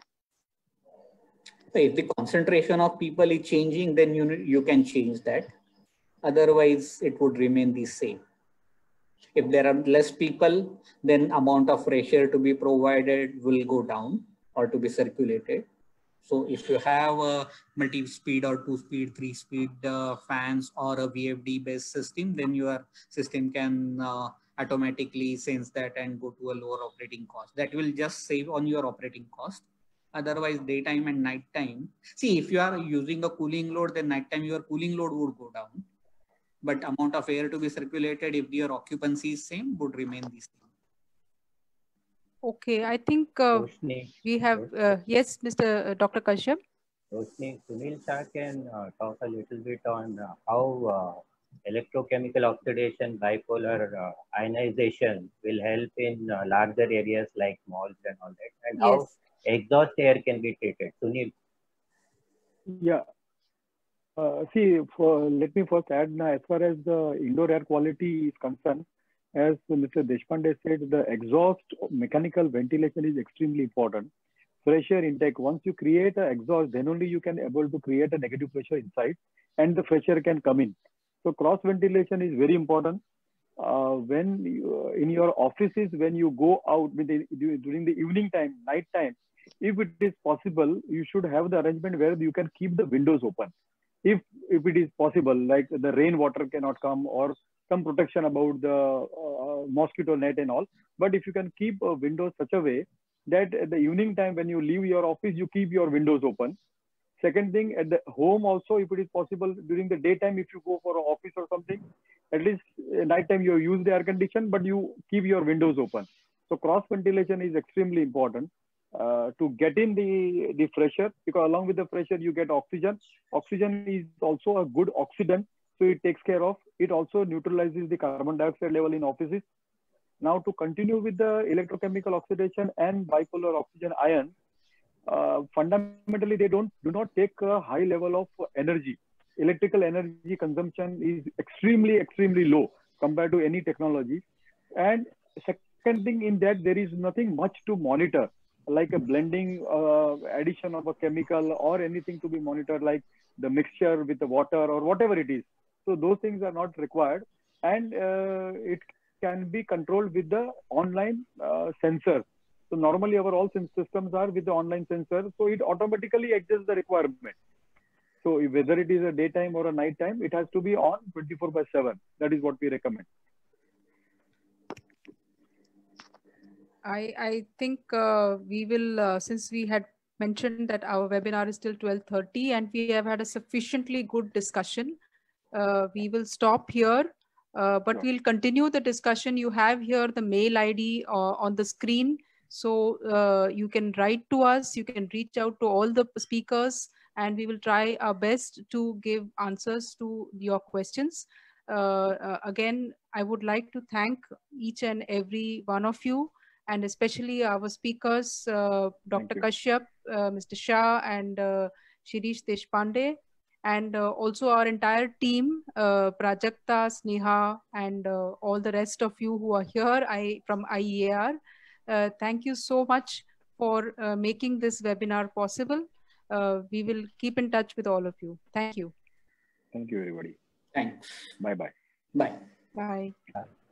If the concentration of people is changing, then you, you can change that. Otherwise, it would remain the same. If there are less people, then amount of fresh air to be provided will go down or to be circulated. So if you have a multi-speed or two-speed, three-speed uh, fans or a V F D based system, then your system can uh, automatically sense that and go to a lower operating cost. That will just save on your operating cost. Otherwise, daytime and nighttime. See, if you are using a cooling load, then nighttime your cooling load would go down. But amount of air to be circulated, if your occupancy is same, would remain the same. Okay, I think uh, Roshni, we have, uh, yes, Mister Doctor Kashyap. Roshni, Sunil Shah can uh, talk a little bit on uh, how uh, electrochemical oxidation, bipolar uh, ionization will help in uh, larger areas like malls and all that, and yes. how exhaust air can be treated. Sunil. Yeah. Uh, see, for, let me first add now, as far as the indoor air quality is concerned, as Mister Deshpande said, the exhaust mechanical ventilation is extremely important. Fresh air intake, once you create an exhaust, then only you can able to create a negative pressure inside and the fresh air can come in. So cross ventilation is very important. Uh, when you, in your offices, when you go out with the, during the evening time, night time, if it is possible, you should have the arrangement where you can keep the windows open. If, if it is possible, like the rainwater cannot come, or some protection about the uh, mosquito net and all. But if you can keep a window such a way that at the evening time when you leave your office, you keep your windows open. Second thing, at the home also, if it is possible during the daytime, if you go for an office or something, at least uh, night time you use the air condition, but you keep your windows open. So cross ventilation is extremely important uh, to get in the, the fresh air, because along with the fresh air, you get oxygen. Oxygen is also a good oxidant. So it takes care of, it also neutralizes the carbon dioxide level in offices. Now to continue with the electrochemical oxidation and bipolar oxygen ion, uh, fundamentally they don't do not take a high level of energy. Electrical energy consumption is extremely, extremely low compared to any technology. And second thing in that, there is nothing much to monitor, like a blending, uh, addition of a chemical or anything to be monitored, like the mixture with the water or whatever it is. So those things are not required, and uh, it can be controlled with the online uh, sensor. So normally our all systems are with the online sensor, so it automatically adjusts the requirement. So if, whether it is a daytime or a nighttime, it has to be on twenty-four by seven. That is what we recommend. I, I think uh, we will, uh, since we had mentioned that our webinar is till twelve thirty and we have had a sufficiently good discussion, uh, we will stop here, uh, but Sure. we'll continue the discussion. You have here the mail I D uh, on the screen. So uh, you can write to us, you can reach out to all the speakers, and we will try our best to give answers to your questions. Uh, uh, again, I would like to thank each and every one of you, and especially our speakers, uh, Doctor Kashyap, uh, Mister Shah, and uh, Shirish Deshpande, and uh, also our entire team, uh, Prajakta, Sneha, and uh, all the rest of you who are here I, from I E A R. Uh, thank you so much for uh, making this webinar possible. Uh, we will keep in touch with all of you. Thank you. Thank you, everybody. Thanks. Bye-bye. Bye. Bye. Bye.